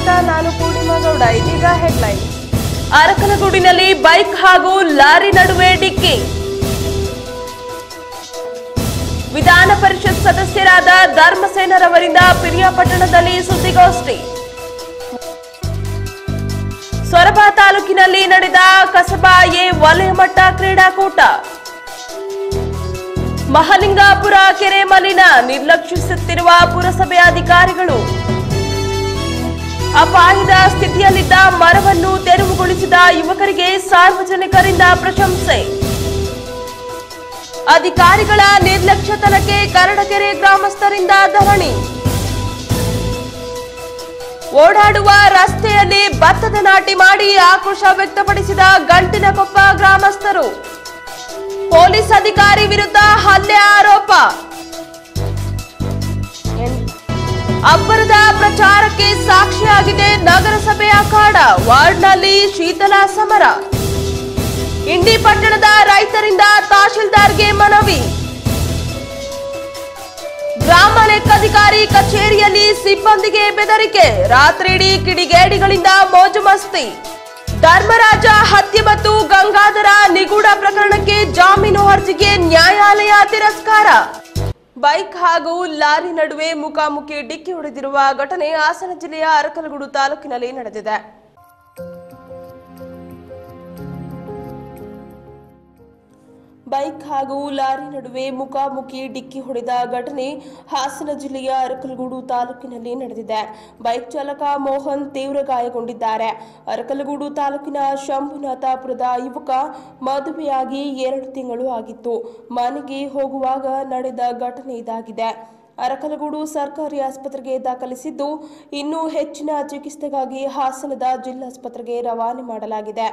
ಸ್ವಾಗತ. ನಾನು ಪೂರ್ಣಿಮಾ ಗೌಡ. ಇದೀಗ ಹೆಡ್ಲೈನ್. ಅರಕಲಗೂಡಿನಲ್ಲಿ ಬೈಕ್ ಹಾಗೂ ಲಾರಿ ನಡುವೆ ಡಿಕ್ಕಿ. ವಿಧಾನ ಪರಿಷತ್ ಸದಸ್ಯರಾದ ಧರ್ಮಸೇನರವರಿಂದ ಪಿರಿಯಾಪಟ್ಟಣದಲ್ಲಿ ಸುದ್ದಿಗೋಷ್ಠಿ. ಸೊರಬ ತಾಲೂಕಿನಲ್ಲಿ ನಡೆದ ಕಸಬಾ ಎ ವಲಯ ಮಟ್ಟ ಕ್ರೀಡಾಕೂಟ. ಮಹಲಿಂಗಾಪುರ ಕೆರೆ ಮಲಿನ ನಿರ್ಲಕ್ಷಿಸುತ್ತಿರುವ ಪುರಸಭೆ ಅಧಿಕಾರಿಗಳು. ಅಪಾಯದ ಸ್ಥಿತಿಯಲ್ಲಿದ್ದ ಮರವನ್ನು ತೆರವುಗೊಳಿಸಿದ ಯುವಕರಿಗೆ ಸಾರ್ವಜನಿಕರಿಂದ ಪ್ರಶಂಸೆ. ಅಧಿಕಾರಿಗಳ ನಿರ್ಲಕ್ಷ್ಯತನಕ್ಕೆ ಕರಡಗೆರೆ ಗ್ರಾಮಸ್ಥರಿಂದ ಧರಣಿ. ಓಡಾಡುವ ರಸ್ತೆಯಲ್ಲಿ ಭತ್ತದ ನಾಟಿ ಮಾಡಿ ಆಕ್ರೋಶ ವ್ಯಕ್ತಪಡಿಸಿದ ಗಂಟಿನಕೊಪ್ಪ ಗ್ರಾಮಸ್ಥರು. ಪೊಲೀಸ್ ಅಧಿಕಾರಿ ವಿರುದ್ಧ ಹಲ್ಲೆ ಆರೋಪ. ಅಬ್ಬರದ ಪ್ರಚಾರಕ್ಕೆ ಸಾಕ್ಷಿಯಾಗಿದೆ ನಗರಸಭೆ ಅಖಾಡ. ವಾರ್ಡ್ನಲ್ಲಿ ಶೀತಲ ಸಮರ. ಇಂಡಿ ಪಟ್ಟಣದ ರೈತರಿಂದ ತಹಶೀಲ್ದಾರ್ಗೆ ಮನವಿ. ಗ್ರಾಮ ಲೆಕ್ಕಾಧಿಕಾರಿ ಕಚೇರಿಯಲ್ಲಿ ಸಿಬ್ಬಂದಿಗೆ ಬೆದರಿಕೆ. ರಾತ್ರಿಯಿಡೀ ಕಿಡಿಗೇಡಿಗಳಿಂದ ಮೋಜು ಮಸ್ತಿ. ಧರ್ಮರಾಜ ಹತ್ಯೆ ಮತ್ತು ಗಂಗಾಧರ ನಿಗೂಢ ಪ್ರಕರಣಕ್ಕೆ ಜಾಮೀನು ಅರ್ಜಿಗೆ ನ್ಯಾಯಾಲಯ ತಿರಸ್ಕಾರ. ಬೈಕ್ ಹಾಗೂ ಲಾರಿ ನಡುವೆ ಮುಖಾಮುಖಿ ಡಿಕ್ಕಿ ಹೊಡೆದಿರುವ ಘಟನೆ ಹಾಸನ ಜಿಲ್ಲೆಯ ಅರಕಲಗೂಡು ತಾಲೂಕಿನಲ್ಲಿ ನಡೆದಿದೆ. ಬೈಕ್ ಹಾಗೂ ಲಾರಿ ನಡುವೆ ಮುಖಾಮುಖಿ ಡಿಕ್ಕಿ ಹೊಡೆದ ಘಟನೆ ಹಾಸನ ಜಿಲ್ಲೆಯ ಅರಕಲಗೂಡು ತಾಲೂಕಿನಲ್ಲಿ ನಡೆದಿದೆ. ಬೈಕ್ ಚಾಲಕ ಮೋಹನ್ ತೀವ್ರ ಗಾಯಗೊಂಡಿದ್ದಾರೆ. ಅರಕಲಗೂಡು ತಾಲೂಕಿನ ಶಂಭುನಾಥಪುರದ ಯುವಕ ಮದುವೆಯಾಗಿ 2 ತಿಂಗಳು ಆಗಿತ್ತು. ಮನೆಗೆ ಹೋಗುವಾಗ ನಡೆದ ಘಟನೆ ಇದಾಗಿದೆ. ಅರಕಲಗೂಡು ಸರ್ಕಾರಿ ಆಸ್ಪತ್ರೆಗೆ ದಾಖಲಿಸಿದ್ದು, ಇನ್ನೂ ಹೆಚ್ಚಿನ ಚಿಕಿತ್ಸೆಗಾಗಿ ಹಾಸನದ ಜಿಲ್ಲಾಸ್ಪತ್ರೆಗೆ ರವಾನೆ ಮಾಡಲಾಗಿದೆ.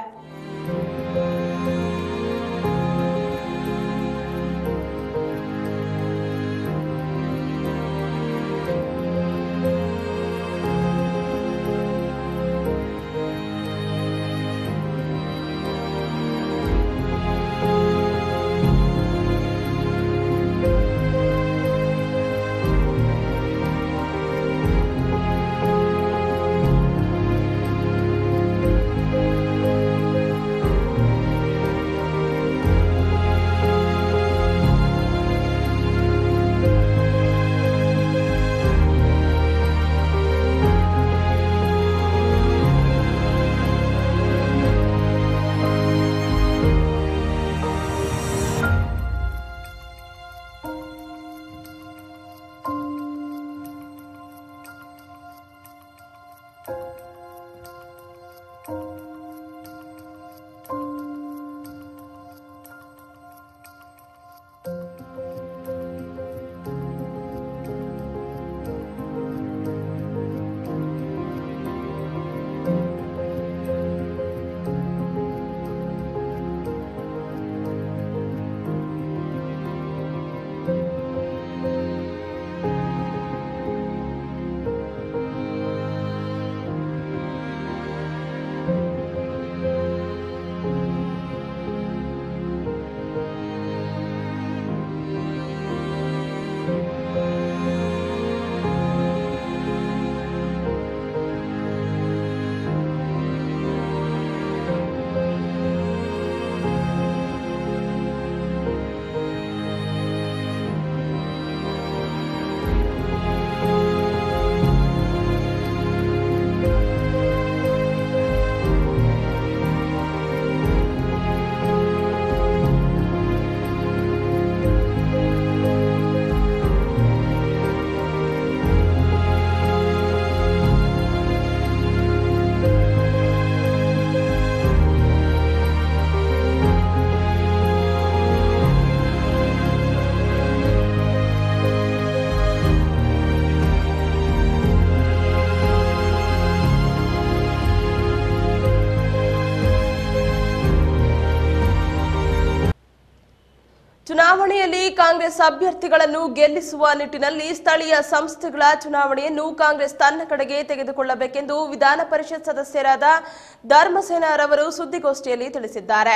ಚುನಾವಣೆಯಲ್ಲಿ ಕಾಂಗ್ರೆಸ್ ಅಭ್ಯರ್ಥಿಗಳನ್ನು ಗೆಲ್ಲಿಸುವ ನಿಟ್ಟಿನಲ್ಲಿ ಸ್ಥಳೀಯ ಸಂಸ್ಥೆಗಳ ಚುನಾವಣೆಯನ್ನು ಕಾಂಗ್ರೆಸ್ ತನ್ನ ಕಡೆಗೆ ತೆಗೆದುಕೊಳ್ಳಬೇಕೆಂದು ವಿಧಾನ ಪರಿಷತ್ ಸದಸ್ಯರಾದ ಧರ್ಮಸೇನರವರು ಸುದ್ದಿಗೋಷ್ಠಿಯಲ್ಲಿ ತಿಳಿಸಿದ್ದಾರೆ.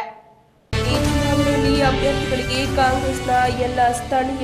ಈ ಚುನಾವಣೆಯಲ್ಲಿ ಅಭ್ಯರ್ಥಿಗಳಿಗೆ ಕಾಂಗ್ರೆಸ್ನ ಎಲ್ಲ ಸ್ಥಳೀಯ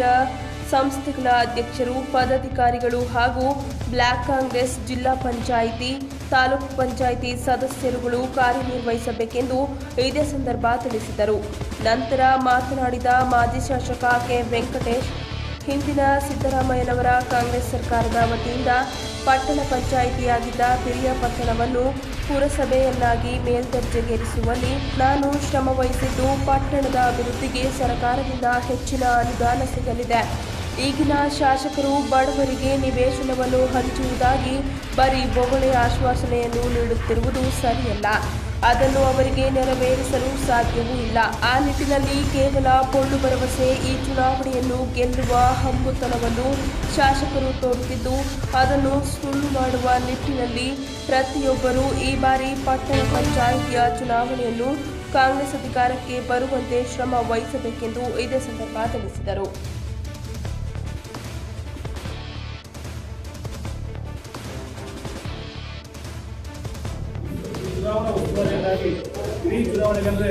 ಸಂಸ್ಥೆಗಳ ಅಧ್ಯಕ್ಷರು, ಪದಾಧಿಕಾರಿಗಳು ಹಾಗೂ ಬ್ಲಾಕ್ ಕಾಂಗ್ರೆಸ್, ಜಿಲ್ಲಾ ಪಂಚಾಯಿತಿ, ತಾಲೂಕು ಪಂಚಾಯಿತಿ ಸದಸ್ಯರುಗಳು ಕಾರ್ಯನಿರ್ವಹಿಸಬೇಕೆಂದು ಇದೇ ಸಂದರ್ಭ ತಿಳಿಸಿದರು. ನಂತರ ಮಾತನಾಡಿದ ಮಾಜಿ ಶಾಸಕ ಕೆ. ವೆಂಕಟೇಶ್, ಹಿಂದಿನ ಸಿದ್ದರಾಮಯ್ಯನವರ ಕಾಂಗ್ರೆಸ್ ಸರ್ಕಾರದ ವತಿಯಿಂದ ಪಟ್ಟಣ ಪಂಚಾಯಿತಿಯಾಗಿದ್ದ ಪಿರಿಯಾಪಟ್ಟಣವನ್ನು ಪುರಸಭೆಯನ್ನಾಗಿ ಮೇಲ್ದರ್ಜೆಗೇರಿಸುವಲ್ಲಿ ನಾನು ಶ್ರಮವಹಿಸಿದ್ದು ಪಟ್ಟಣದ ಅಭಿವೃದ್ಧಿಗೆ ಸರ್ಕಾರದಿಂದ ಹೆಚ್ಚಿನ ಅನುದಾನ ಸಿಗಲಿದೆ. ಈಗಿನ ಶಾಸಕರು ಬಡವರಿಗೆ ನಿವೇಶನವನ್ನು ಹಂಚುವುದಾಗಿ ಬರೀ ಬೊಗಳೆ ಆಶ್ವಾಸನೆಯನ್ನು ನೀಡುತ್ತಿರುವುದು ಸರಿಯಲ್ಲ. ಅದನ್ನು ಅವರಿಗೆ ನೆರವೇರಿಸಲು ಸಾಧ್ಯವೂ ಇಲ್ಲ. ಆ ನಿಟ್ಟಿನಲ್ಲಿ ಕೇವಲ ಪೊಳ್ಳು ಭರವಸೆ ಈ ಚುನಾವಣೆಯನ್ನು ಗೆಲ್ಲುವ ಹಂಬುತನವನ್ನು ಶಾಸಕರು ತೋರುತ್ತಿದ್ದು, ಅದನ್ನು ಸುಳ್ಳು ಮಾಡುವ ನಿಟ್ಟಿನಲ್ಲಿ ಪ್ರತಿಯೊಬ್ಬರೂ ಈ ಬಾರಿ ಪಟ್ಟಣ ಪಂಚಾಯಿತಿಯ ಚುನಾವಣೆಯನ್ನು ಕಾಂಗ್ರೆಸ್ ಅಧಿಕಾರಕ್ಕೆ ಬರುವಂತೆ ಶ್ರಮ ವಹಿಸಬೇಕೆಂದು ಇದೇ ಸಂದರ್ಭ ತಿಳಿಸಿದರು. ಚುನಾವಣಾ ಉಸ್ತುವಾರಿಯಾಗಿ ಇಡೀ ಚುನಾವಣೆಗಂದ್ರೆ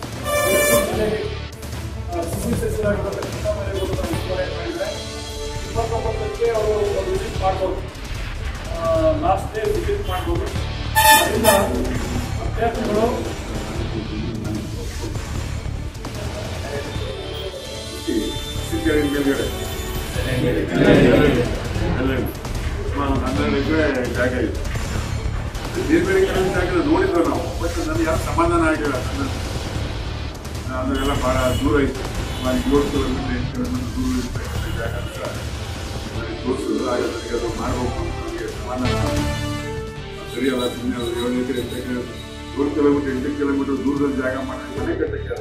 ಸಚಿವರಾಗಿರ್ತಕ್ಕಂಥ ಉಸ್ತುವಾರಿ ಮಾಡಿದ್ದಾರೆ. 29ಕ್ಕೆ ಅವರು ವಿಸಿಟ್ ಮಾಡ್ಬೋದು, ಲಾಸ್ಟ್ ಡೇ ವಿಸಿಟ್ ಮಾಡ್ಬೋದು. ಅದರಿಂದ ಅಭ್ಯರ್ಥಿಗಳು ಮೇಲ್ಗಡೆ 12 ಎಕರೆ ಜಾಗ ಇದೆ. ಬೇರೆ ಬೇರೆ ಕಡೆ ಜಾಗ ನೋಡಿದ್ವಿ ನಾವು, ಬಟ್ ನನಗೆ ಯಾರು ಸಮಾಧಾನ ಆಗಿಲ್ಲ. ಅದೆಲ್ಲ ಭಾಳ ದೂರ ಇತ್ತು, 7 ಕಿಲೋಮೀಟರ್ 8 ಕಿಲೋಮೀಟರ್ ದೂರ ಇರ್ತಕ್ಕಂಥ ಜಾಗ ಅಂತ ನನಗೆ ತೋರಿಸಿದ್ರು. ಆಗ ನನಗೆ ಅದು ಮಾಡಬೇಕು ಅಂತ ನನಗೆ ಸಮಾಧಾನ ಸರಿಯಲ್ಲ. ಸುಮ್ಮನೆ ಅದು 7 ಎಕರೆ 8 ಎಕರೆ 7 ಕಿಲೋಮೀಟರ್ 8 ಕಿಲೋಮೀಟರ್ ದೂರದಲ್ಲಿ ಜಾಗ ಮಾಡಿ ಮನೆ ಕಟ್ಟಕ್ಕೆ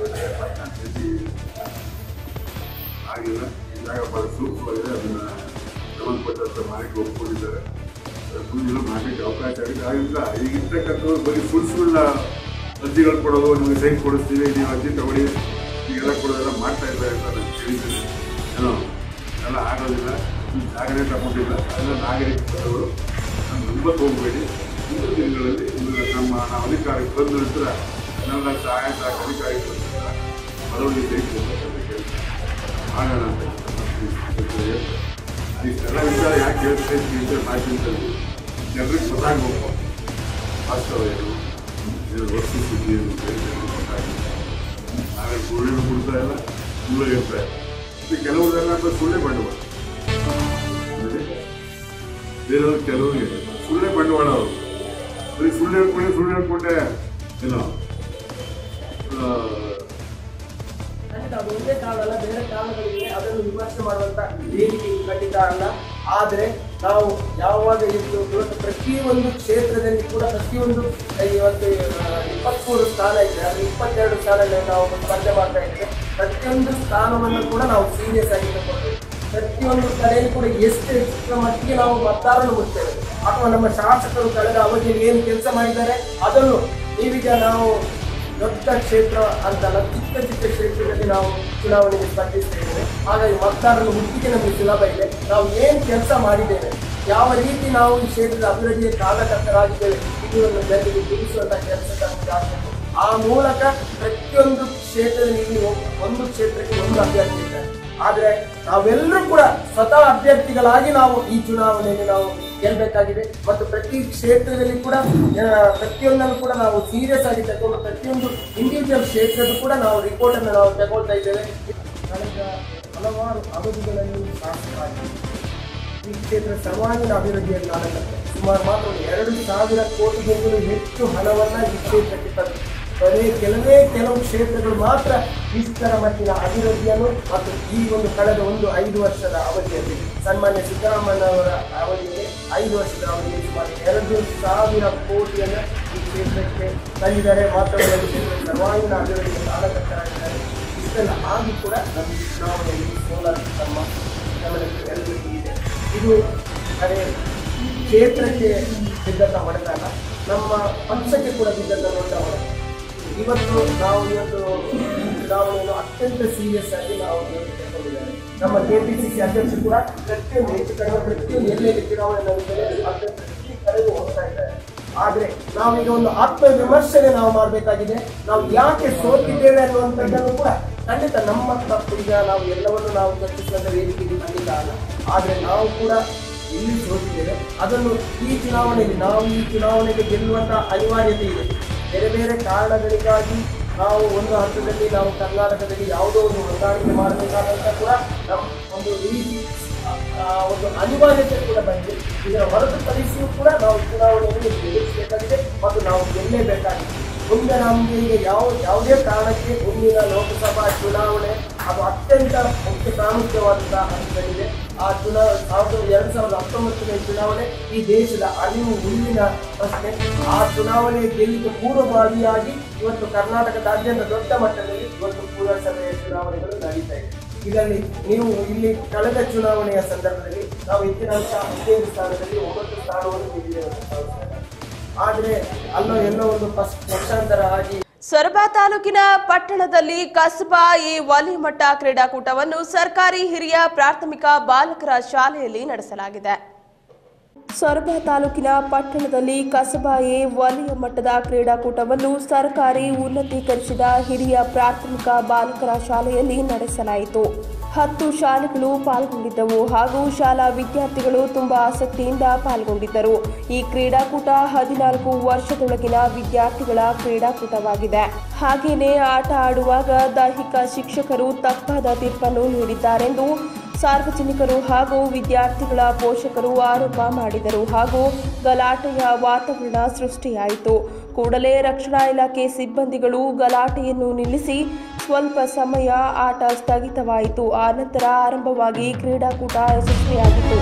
ಆಗಿಲ್ಲ. ಈ ಜಾಗ ಭಾಳ ಸೂಕ್ತವಾಗಿದೆ. ಅದನ್ನು ಸಂಬಂಧಪಟ್ಟಂಥ ಮಾಹಿತಿ ಒಪ್ಪಿಕೊಂಡಿದ್ದಾರೆ. ಸುಳ್ಳು ಮಾಡಲಿಕ್ಕೆ ಅವಕಾಶ ಆಗಿದೆ. ಆಗಿಲ್ಲ ಈಗಿರ್ತಕ್ಕಂಥವ್ರು ಬರೀ ಸುಳ್ಳ ಅರ್ಜಿಗಳು ಕೊಡೋದು, ನಿಮಗೆ ಸೈನ್ ಕೊಡಿಸ್ತೀವಿ, ನೀವು ಅರ್ಜಿ ತಗೊಳ್ಳಿ, ಈಗೆಲ್ಲ ಕೊಡೋದೆಲ್ಲ ಮಾಡ್ತಾ ಇದ್ದಾರೆ ಅಂತ ನಾನು ಕೇಳಿದ್ದೀನಿ. ಏನೋ ಎಲ್ಲ ಆಗೋದಿಲ್ಲ. ಜಾಗನೇ ತಗೊಂಡಿಲ್ಲ. ಅದೆಲ್ಲ ನಾಗರಿಕರು ನಾನು ನಂಬಕ್ಕೆ ಹೋಗಬೇಡಿ. ಮುಂದಿನ ದಿನಗಳಲ್ಲಿ ನಾವು ಅಧಿಕಾರಕ್ಕೆ ಬಂದ ನಂತರ ಎಲ್ಲ ಸಹಾಯ ಅಧಿಕಾರಕ್ಕೆ ಬಂದ ಬದಲಾವಣೆ ತೆಗೆದುಕೊಳ್ಬೇಕಂತ ಕೇಳ್ತಾರೆ. ಮಾಡೋಣ ಅಂತ ಇಷ್ಟೆಲ್ಲ ವಿಚಾರ ಯಾಕೆ ಹೇಳ್ತೇನೆ ವಿಚಾರ ಮಾಡ್ತಿಂತದ್ದು ಜನರಿಗೆ ಗೊತ್ತಾಗಬೇಕು. ವಾಸ್ತವ ಏನು, ವಸ್ತು ಸುದ್ದಿ ಏನು ಗೊತ್ತಾಗಿದೆ. ನಾವೇ ಸುಳ್ಳೇನು ಕೊಡ್ತಾ ಇಲ್ಲ, ಸುಳ್ಳು ಇರ್ತಾ ಇಲ್ಲ. ಇದು ಕೆಲವ್ರದೆಲ್ಲ ಸುಳ್ಳೇ ಬಂಡವಾಳ. ಬೇರೆಯವ್ರು ಕೆಲವರಿಗೆ ಸುಳ್ಳೇ ಬಂಡವಾಳ. ಅವರು ಬರೀ ಸುಳ್ಳು ಹೇಳ್ಕೊಂಡೆ ಏನೋ ಒಂದೇ ಕಾರಣ ಅಲ್ಲ, ಬೇರೆ ಕಾರಣಗಳಿವೆ. ಅದನ್ನು ವಿಮರ್ಶೆ ಮಾಡುವಂತ ವೇದಿಕೆ ಖಂಡಿತ ಅಲ್ಲ. ಆದರೆ ನಾವು ಯಾವಾಗ ಇವತ್ತು ಪ್ರತಿಯೊಂದು ಕ್ಷೇತ್ರದಲ್ಲಿ ಕೂಡ ಪ್ರತಿಯೊಂದು ಇವತ್ತು 23 ಸ್ಥಾನ ಇದೆ, ಅದು 22 ಸ್ಥಾನಗಳಲ್ಲಿ ನಾವು ಸ್ಪರ್ಧೆ ಮಾಡ್ತಾ ಇದ್ದೇವೆ. ಪ್ರತಿಯೊಂದು ಸ್ಥಾನವನ್ನು ಕೂಡ ನಾವು ಸೀರಿಯಸ್ ಆಗಿ ತಗೊಳ್ಬೇಕು. ಪ್ರತಿಯೊಂದು ಕಡೆಯಲ್ಲಿ ಕೂಡ ಎಷ್ಟು ಮಟ್ಟಿಗೆ ನಾವು ಮತದಾರನ್ನು ಮುಟ್ತೇವೆ, ಅಥವಾ ನಮ್ಮ ಶಾಸಕರು ಕಳೆದ ಅವಧಿಯಲ್ಲಿ ಏನು ಕೆಲಸ ಮಾಡಿದ್ದಾರೆ ಅದನ್ನು ನೀವೀಗ ನಾವು ದೊಡ್ಡ ಕ್ಷೇತ್ರ ಅಂತಲ್ಲ, ಚಿಕ್ಕ ಚಿಕ್ಕ ಕ್ಷೇತ್ರದಲ್ಲಿ ನಾವು ಚುನಾವಣೆಗೆ ಸ್ಪರ್ಧಿಸ್ತಾ ಇದ್ದೇವೆ. ಹಾಗಾಗಿ ಮತದಾರರ ಹುಟ್ಟಿಗೆ ನಮಗೆ ಸುಲಭ ಇದೆ. ನಾವು ಏನು ಕೆಲಸ ಮಾಡಿದ್ದೇವೆ, ಯಾವ ರೀತಿ ನಾವು ಈ ಕ್ಷೇತ್ರದ ಅಭಿವೃದ್ಧಿಗೆ ಕಾರಣಕರ್ತರಾಗಿದ್ದೇವೆ, ಇದನ್ನು ಜನರಿಗೆ ತಿಳಿಸುವಂತಹ ಕೆಲಸ ಆಗಬೇಕು. ಆ ಮೂಲಕ ಪ್ರತಿಯೊಂದು ಕ್ಷೇತ್ರದಲ್ಲಿ ಒಂದು ಕ್ಷೇತ್ರಕ್ಕೆ ಒಂದು ಅಭ್ಯರ್ಥಿ ಇದ್ದಾರೆ. ಆದರೆ ನಾವೆಲ್ಲರೂ ಕೂಡ ಸ್ವತಃ ಅಭ್ಯರ್ಥಿಗಳಾಗಿ ನಾವು ಈ ಚುನಾವಣೆಯಲ್ಲಿ ನಾವು ಗೆಲ್ಲಬೇಕಾಗಿದೆ. ಮತ್ತು ಪ್ರತಿ ಕ್ಷೇತ್ರದಲ್ಲಿ ಕೂಡ ಪ್ರತಿಯೊಂದನ್ನು ಕೂಡ ನಾವು ಸೀರಿಯಸ್ ಆಗಿ ತಗೊಂಡು ಪ್ರತಿಯೊಂದು ಇಂಡಿವಿಜುವಲ್ ಕ್ಷೇತ್ರದ ಕೂಡ ನಾವು ರಿಪೋರ್ಟ್ ಅನ್ನು ನಾವು ತಗೊಳ್ತಾ ಇದ್ದೇವೆ. ಕಳೆದ ಹಲವಾರು ಅವಧಿಗಳಲ್ಲಿ ಶಾಸಕರಾಗಿ ಈ ಕ್ಷೇತ್ರ ಸರ್ವಾಂಗೀಣ ಅಭಿವೃದ್ಧಿಯಲ್ಲಿ ಕಾರಣಕರ್ತರು. ಸುಮಾರು ಮಾತ್ರ 2,000 ಕೋಟಿಗಿಂತಲೂ ಹೆಚ್ಚು ಹಣವನ್ನು ಈ ಕ್ಷೇತ್ರಕ್ಕೆ ತಂದು ಕೆಲವು ಕ್ಷೇತ್ರಗಳು ಮಾತ್ರ ಇಷ್ಟರ ಮಟ್ಟಿನ ಅಭಿವೃದ್ಧಿಯನ್ನು ಮತ್ತು ಈ ಒಂದು ಕಳೆದ 5 ವರ್ಷದ ಅವಧಿಯಲ್ಲಿ ಸನ್ಮಾನ್ಯ ಸಿದ್ದರಾಮಯ್ಯನವರ ಅವಧಿಯಲ್ಲಿ 5 ವರ್ಷದ ಅವಧಿಯಲ್ಲಿ ಸುಮಾರು 2,000 ಕೋಟಿಯನ್ನು ಈ ಕ್ಷೇತ್ರಕ್ಕೆ ತಂದಿದ್ದಾರೆ. ಮಾತ್ರ ಸರ್ವಾಂಗೀಣ ಅಭಿವೃದ್ಧಿಗೆ ಕಾರಣಕರ್ತರಾಗಿದ್ದಾರೆ. ಇಷ್ಟೆಲ್ಲ ಆಗಿ ಕೂಡ ನಮ್ಮ ಚುನಾವಣೆಯಲ್ಲಿ ಸೋಲಾರ್ ತಮ್ಮ ಗಮನಕ್ಕೆ ಎಲ್ಲರಿಗೂ ಇದೆ. ಇದು ಅದೇ ಕ್ಷೇತ್ರಕ್ಕೆ ಬಿದ್ದಂಥ ಹೊಡೆದಾಗ ನಮ್ಮ ಪಕ್ಷಕ್ಕೆ ಕೂಡ ಬಿದ್ದಂಥ ದೊಡ್ಡ ಹೊಡೆತ. ಇವತ್ತು ನಾವು ಚುನಾವಣೆಯನ್ನು ಅತ್ಯಂತ ಸೀರಿಯಸ್ ಆಗಿ ನಾವು ತೆಗೆದುಕೊಂಡಿದ್ದೇವೆ. ನಮ್ಮ KPCC ಅಧ್ಯಕ್ಷರು ಕೂಡ ಪ್ರತಿಯೊಂದು ಹೆಚ್ಚು ಕಡಿಮೆ ಪ್ರತಿಯೊಂದು ಎಲ್ಲೆಲ್ಲಿ ಚುನಾವಣೆ ನಡೆದಿದೆ ಅತ್ಯಂತ ಕಡೆಗೂ ಹೋಗ್ತಾ ಇದ್ದಾರೆ. ಆದರೆ ನಾವೀಗ ಒಂದು ಆತ್ಮವಿಮರ್ಶನೆ ನಾವು ಮಾಡಬೇಕಾಗಿದೆ. ನಾವು ಯಾಕೆ ಸೋತಿದ್ದೇವೆ ಅನ್ನುವಂಥದ್ದನ್ನು ಕೂಡ ಖಂಡಿತ ನಮ್ಮ ತಪ್ಪು. ಈಗ ನಾವು ಎಲ್ಲವನ್ನು ನಾವು ಚರ್ಚಿಸುವಂಥ ವೇದಿಕೆಗೆ ಖಂಡಿತ ಅಲ್ಲ. ಆದರೆ ನಾವು ಕೂಡ ಇಲ್ಲಿ ಸೋತಿದ್ದೇವೆ. ಅದನ್ನು ಈ ಚುನಾವಣೆಗೆ ಗೆಲ್ಲುವಂತಹ ಅನಿವಾರ್ಯತೆ ಇದೆ. ಬೇರೆ ಬೇರೆ ಕಾರಣಗಳಿಗಾಗಿ ನಾವು ಒಂದು ಹಂತದಲ್ಲಿ ನಾವು ಕರ್ನಾಟಕದಲ್ಲಿ ಯಾವುದೋ ಒಂದು ಹೊಂದಾಣಿಕೆ ಮಾಡಬೇಕಾದಂತ ಕೂಡ ಒಂದು ರೀತಿ ಒಂದು ಅನಿವಾರ್ಯತೆ ಕೂಡ ಬಂದಿದೆ. ಇದರ ಹೊರತುಪಡಿಸಿಯೂ ಕೂಡ ನಾವು ಚುನಾವಣೆಯನ್ನು ಎದುರಿಸಬೇಕಾಗಿದೆ ಮತ್ತು ನಾವು ಗೆಲ್ಲಲೇಬೇಕಾಗಿದೆ. ಮುಂದೆ ನಮಗೆ ಈಗ ಯಾವುದೇ ಕಾರಣಕ್ಕೆ ಮುಂದಿನ ಲೋಕಸಭಾ ಚುನಾವಣೆ ಅದು ಅತ್ಯಂತ ಮುಖ್ಯ ಪ್ರಾಮುಖ್ಯವಾದಂತಹ ಹಂತದಲ್ಲಿದೆ. ಆ 2019ನೇ ಚುನಾವಣೆ ಈ ದೇಶದ ಅರಿವು ಹುಲ್ಲಿನ ಪ್ರಶ್ನೆ. ಆ ಚುನಾವಣೆ ಗೆಲ್ಲಿಗೆ ಪೂರ್ವಭಾವಿಯಾಗಿ ಇವತ್ತು ಕರ್ನಾಟಕದಾದ್ಯಂತ ದೊಡ್ಡ ಮಟ್ಟದಲ್ಲಿ ಇವತ್ತು ಪುರಸಭೆಯ ಚುನಾವಣೆಗಳು ನಡೀತಾ ಇದೆ. ಇದರಲ್ಲಿ ನೀವು ಇಲ್ಲಿ ಕಳೆದ ಚುನಾವಣೆಯ ಸಂದರ್ಭದಲ್ಲಿ ನಾವು ಹೆಚ್ಚಿನ 15 ಸ್ಥಾನದಲ್ಲಿ 9 ಸ್ಥಾನವನ್ನು ಗೆದ್ದಿದ್ದೇವೆ. ಆದರೆ ಅಲ್ಲೋ ಎಲ್ಲೋ ಒಂದು ಪಕ್ಷಾಂತರ ಆಗಿ ಸೊರಬ ತಾಲೂಕಿನ ಪಟ್ಟಣದಲ್ಲಿ ಕಸಬಾ ಎ ವಲಯಮಟ್ಟ ಕ್ರೀಡಾಕೂಟವನ್ನು ಸರ್ಕಾರಿ ಹಿರಿಯ ಪ್ರಾಥಮಿಕ ಬಾಲಕರ ಶಾಲೆಯಲ್ಲಿ ನಡೆಸಲಾಗಿದೆ. ಸೊರಬ ತಾಲೂಕಿನ ಪಟ್ಟಣದಲ್ಲಿ ಕಸಬಾ ಎ ವಲಯ ಮಟ್ಟದ ಕ್ರೀಡಾಕೂಟವನ್ನು ಸರ್ಕಾರಿ ಉನ್ನತೀಕರಿಸಿದ ಹಿರಿಯ ಪ್ರಾಥಮಿಕ ಬಾಲಕರ ಶಾಲೆಯಲ್ಲಿ ನಡೆಸಲಾಯಿತು. 10 ಶಾಲೆಗಳು ಪಾಲ್ಗೊಂಡಿದ್ದವು ಹಾಗೂ ಶಾಲಾ ವಿದ್ಯಾರ್ಥಿಗಳು ತುಂಬಾ ಆಸಕ್ತಿಯಿಂದ ಪಾಲ್ಗೊಂಡಿದ್ದರು. ಈ ಕ್ರೀಡಾಕೂಟ 14 ವರ್ಷದೊಳಗಿನ ವಿದ್ಯಾರ್ಥಿಗಳ ಕ್ರೀಡಾಕೂಟವಾಗಿದೆ. ಹಾಗೆಯೇ ಆಟ ಆಡುವಾಗ ದೈಹಿಕ ಶಿಕ್ಷಕರು ತಪ್ಪಾದ ತೀರ್ಪನ್ನು ನೀಡಿದ್ದಾರೆಂದು ಸಾರ್ವಜನಿಕರು ಹಾಗೂ ವಿದ್ಯಾರ್ಥಿಗಳ ಪೋಷಕರು ಆರೋಪ ಮಾಡಿದರು ಹಾಗೂ ಗಲಾಟೆಯ ವಾತಾವರಣ ಸೃಷ್ಟಿಯಾಯಿತು. ಕೂಡಲೇ ರಕ್ಷಣಾ ಇಲಾಖೆ ಸಿಬ್ಬಂದಿಗಳು ಗಲಾಟೆಯನ್ನು ನಿಲ್ಲಿಸಿ ಸ್ವಲ್ಪ ಸಮಯ ಆಟ ಸ್ಥಗಿತವಾಯಿತು. ಆನಂತರ ಆರಂಭವಾಗಿ ಕ್ರೀಡಾಕೂಟ ಯಶಸ್ವಿಯಾಯಿತು.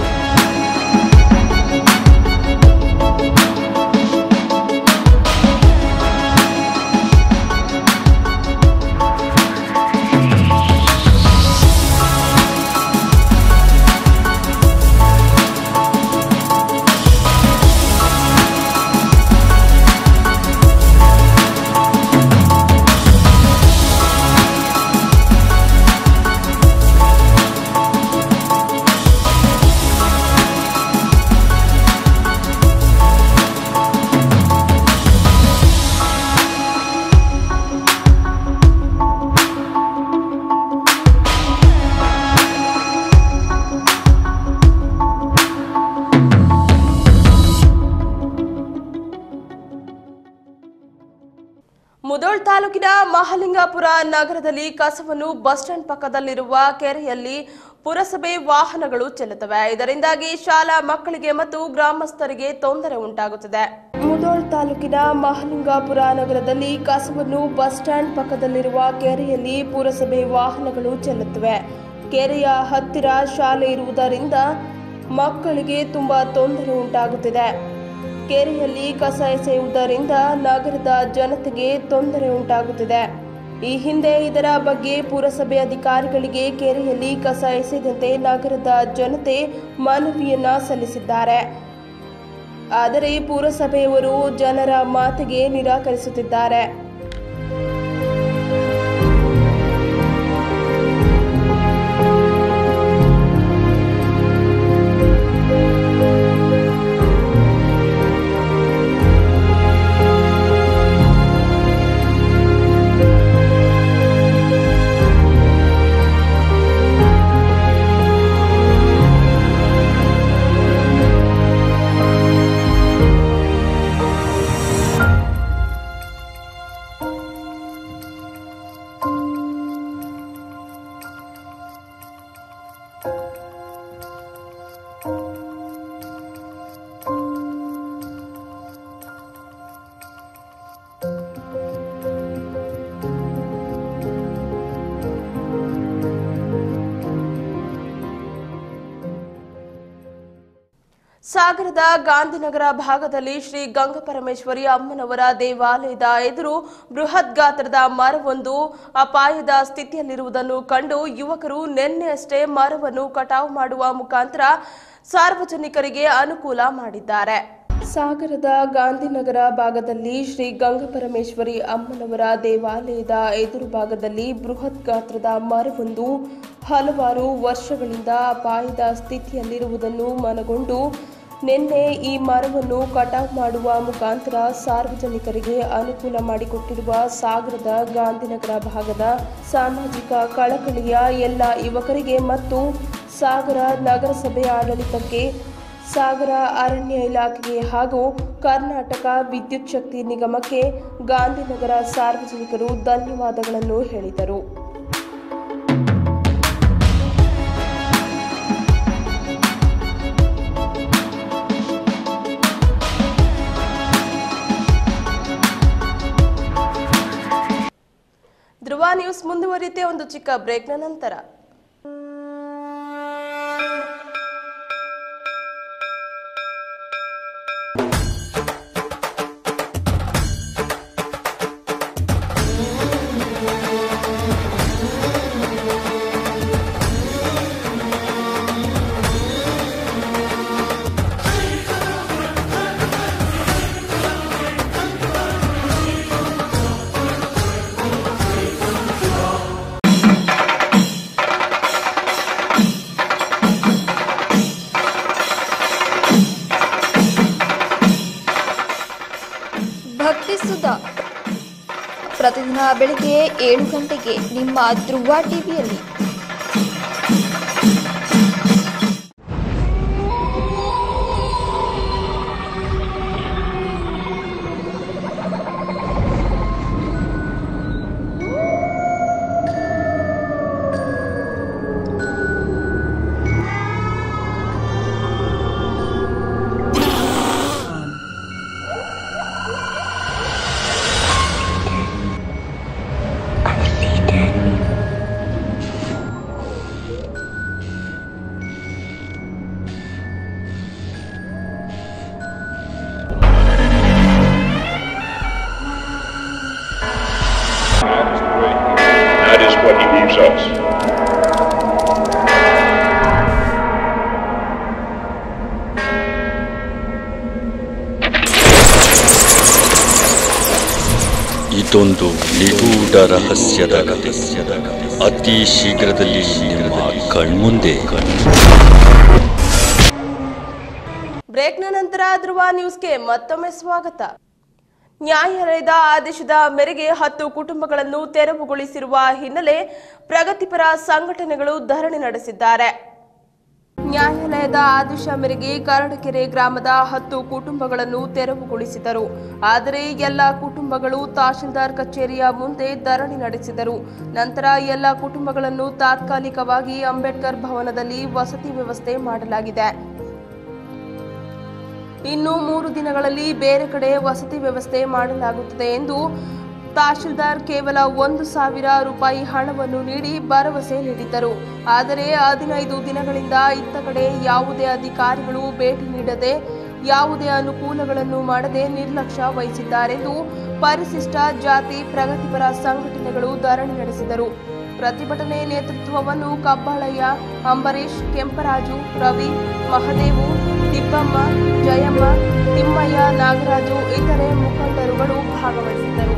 ಮುಧೋಳ್ ತಾಲೂಕಿನ ಮಹಾಲಿಂಗಪುರ ನಗರದಲ್ಲಿ ಕಸವನ್ನು ಬಸ್ ಸ್ಟ್ಯಾಂಡ್ ಪಕ್ಕದಲ್ಲಿರುವ ಕೆರೆಯಲ್ಲಿ ಪುರಸಭೆ ವಾಹನಗಳು ಚೆಲ್ಲುತ್ತವೆ. ಇದರಿಂದಾಗಿ ಶಾಲಾ ಮಕ್ಕಳಿಗೆ ಮತ್ತು ಗ್ರಾಮಸ್ಥರಿಗೆ ತೊಂದರೆ ಉಂಟಾಗುತ್ತದೆ. ಮುಧೋಳ್ ತಾಲೂಕಿನ ಮಹಾಲಿಂಗಪುರ ನಗರದಲ್ಲಿ ಕಸವನ್ನು ಬಸ್ ಸ್ಟ್ಯಾಂಡ್ ಪಕ್ಕದಲ್ಲಿರುವ ಕೆರೆಯಲ್ಲಿ ಪುರಸಭೆ ವಾಹನಗಳು ಚೆಲ್ಲುತ್ತವೆ. ಕೆರೆಯ ಹತ್ತಿರ ಶಾಲೆ ಇರುವುದರಿಂದ ಮಕ್ಕಳಿಗೆ ತುಂಬಾ ತೊಂದರೆ ಉಂಟಾಗುತ್ತಿದೆ. ಕೆರೆಯಲ್ಲಿ ಕಸ ಎಸೆಯುವುದರಿಂದ ನಗರದ ಜನತೆಗೆ ತೊಂದರೆ ಉಂಟಾಗುತ್ತಿದೆ. ಈ ಹಿಂದೆ ಇದರ ಬಗ್ಗೆ ಪುರಸಭೆ ಅಧಿಕಾರಿಗಳಿಗೆ ಕೆರೆಯಲ್ಲಿ ಕಸ ಎಸೆದಂತೆ ನಗರದ ಜನತೆ ಮನವಿಯನ್ನ ಸಲ್ಲಿಸಿದ್ದಾರೆ. ಆದರೆ ಪುರಸಭೆಯವರು ಜನರ ಮಾತಿಗೆ ನಿರಾಕರಿಸುತ್ತಿದ್ದಾರೆ. ಸಾಗರದ ಗಾಂಧಿನಗರ ಭಾಗದಲ್ಲಿ ಶ್ರೀ ಗಂಗಪರಮೇಶ್ವರಿ ಅಮ್ಮನವರ ದೇವಾಲಯದ ಎದುರು ಬೃಹತ್ ಗಾತ್ರದ ಮರವೊಂದು ಅಪಾಯದ ಸ್ಥಿತಿಯಲ್ಲಿರುವುದನ್ನು ಕಂಡು ಯುವಕರು ನಿನ್ನೆಯಷ್ಟೇ ಮರವನ್ನು ಕಟಾವು ಮಾಡುವ ಮುಖಾಂತರ ಸಾರ್ವಜನಿಕರಿಗೆ ಅನುಕೂಲ ಮಾಡಿದ್ದಾರೆ. ಸಾಗರದ ಗಾಂಧಿನಗರ ಭಾಗದಲ್ಲಿ ಶ್ರೀ ಗಂಗಪರಮೇಶ್ವರಿ ಅಮ್ಮನವರ ದೇವಾಲಯದ ಎದುರು ಭಾಗದಲ್ಲಿ ಬೃಹತ್ ಗಾತ್ರದ ಮರವೊಂದು ಹಲವಾರು ವರ್ಷಗಳಿಂದ ಅಪಾಯದ ಸ್ಥಿತಿಯಲ್ಲಿರುವುದನ್ನು ಮನಗೊಂಡು ನಿನ್ನೆ ಈ ಮರವನ್ನು ಕಟಾವು ಮಾಡುವ ಮುಖಾಂತರ ಸಾರ್ವಜನಿಕರಿಗೆ ಅನುಕೂಲ ಮಾಡಿಕೊಟ್ಟಿರುವ ಸಾಗರದ ಗಾಂಧಿನಗರ ಭಾಗದ ಸಾಮಾಜಿಕ ಕಳಕಳಿಯ ಎಲ್ಲ ಯುವಕರಿಗೆ ಮತ್ತು ಸಾಗರ ನಗರಸಭೆ ಆಡಳಿತಕ್ಕೆ ಸಾಗರ ಅರಣ್ಯ ಇಲಾಖೆಗೆ ಹಾಗೂ ಕರ್ನಾಟಕ ವಿದ್ಯುತ್ ಶಕ್ತಿ ನಿಗಮಕ್ಕೆ ಗಾಂಧಿನಗರ ಸಾರ್ವಜನಿಕರು ಧನ್ಯವಾದಗಳನ್ನು ಹೇಳಿದರು. ಧ್ರುವ ನ್ಯೂಸ್ ಮುಂದುವರಿಯುತ್ತೆ ಒಂದು ಚಿಕ್ಕ ಬ್ರೇಕ್ನ ನಂತರ. ಪ್ರತಿದಿನ ಬೆಳಗ್ಗೆ 7 ಗಂಟೆಗೆ ನಿಮ್ಮ ಧ್ರುವ ಟಿವಿಯಲ್ಲಿ. That is what he leaves us. ಇದೊಂದು ನಿಗೂಢ ರಹಸ್ಯದ ಕಥೆ ಅತಿ ಶೀಘ್ರದಲ್ಲಿ ನಿಮ್ಮ ಕಣ್ಮುಂದೆ. ಬ್ರೇಕ್ನ ನಂತರ ಧ್ರುವ ನ್ಯೂಸ್ಗೆ ಮತ್ತೊಮ್ಮೆ ಸ್ವಾಗತ. ನ್ಯಾಯಾಲಯದ ಆದೇಶದ ಮೇರೆಗೆ 10 ಕುಟುಂಬಗಳನ್ನು ತೆರವುಗೊಳಿಸಿರುವ ಹಿನ್ನೆಲೆ ಪ್ರಗತಿಪರ ಸಂಘಟನೆಗಳು ಧರಣಿ ನಡೆಸಿದ್ದಾರೆ. ನ್ಯಾಯಾಲಯದ ಆದೇಶ ಮೇರೆಗೆ ಕರಡಕೆರೆ ಗ್ರಾಮದ 10 ಕುಟುಂಬಗಳನ್ನು ತೆರವುಗೊಳಿಸಿದರು. ಆದರೆ ಎಲ್ಲ ಕುಟುಂಬಗಳು ತಹಶೀಲ್ದಾರ್ ಕಚೇರಿಯ ಮುಂದೆ ಧರಣಿ ನಡೆಸಿದರು. ನಂತರ ಎಲ್ಲ ಕುಟುಂಬಗಳನ್ನು ತಾತ್ಕಾಲಿಕವಾಗಿ ಅಂಬೇಡ್ಕರ್ ಭವನದಲ್ಲಿ ವಸತಿ ವ್ಯವಸ್ಥೆ ಮಾಡಲಾಗಿದೆ. ಇನ್ನು 3 ದಿನಗಳಲ್ಲಿ ಬೇರೆ ಕಡೆ ವಸತಿ ವ್ಯವಸ್ಥೆ ಮಾಡಲಾಗುತ್ತದೆ ಎಂದು ತಹಶೀಲ್ದಾರ್ ಕೇವಲ 1,000 ರೂಪಾಯಿ ಹಣವನ್ನು ನೀಡಿ ಭರವಸೆ ನೀಡಿದ್ದರು. ಆದರೆ 15 ದಿನಗಳಿಂದ ಇತ್ತ ಕಡೆ ಯಾವುದೇ ಅಧಿಕಾರಿಗಳು ಭೇಟಿ ನೀಡದೆ ಯಾವುದೇ ಅನುಕೂಲಗಳನ್ನು ಮಾಡದೆ ನಿರ್ಲಕ್ಷ್ಯ ವಹಿಸಿದ್ದಾರೆಂದು ಪರಿಶಿಷ್ಟ ಜಾತಿ ಪ್ರಗತಿಪರ ಸಂಘಟನೆಗಳು ಧರಣಿ ನಡೆಸಿದರು. ಪ್ರತಿಭಟನೆ ನೇತೃತ್ವವನ್ನು ಕಬ್ಬಾಳಯ್ಯ, ಅಂಬರೀಶ್, ಕೆಂಪರಾಜು, ರವಿ, ಮಹದೇವು, ತಿಪ್ಪಮ್ಮ, ಜಯಮ್ಮ, ತಿಮ್ಮಯ್ಯ, ನಾಗರಾಜು ಇತರೆ ಮುಖಂಡರುಗಳು ಭಾಗವಹಿಸಿದ್ದರು.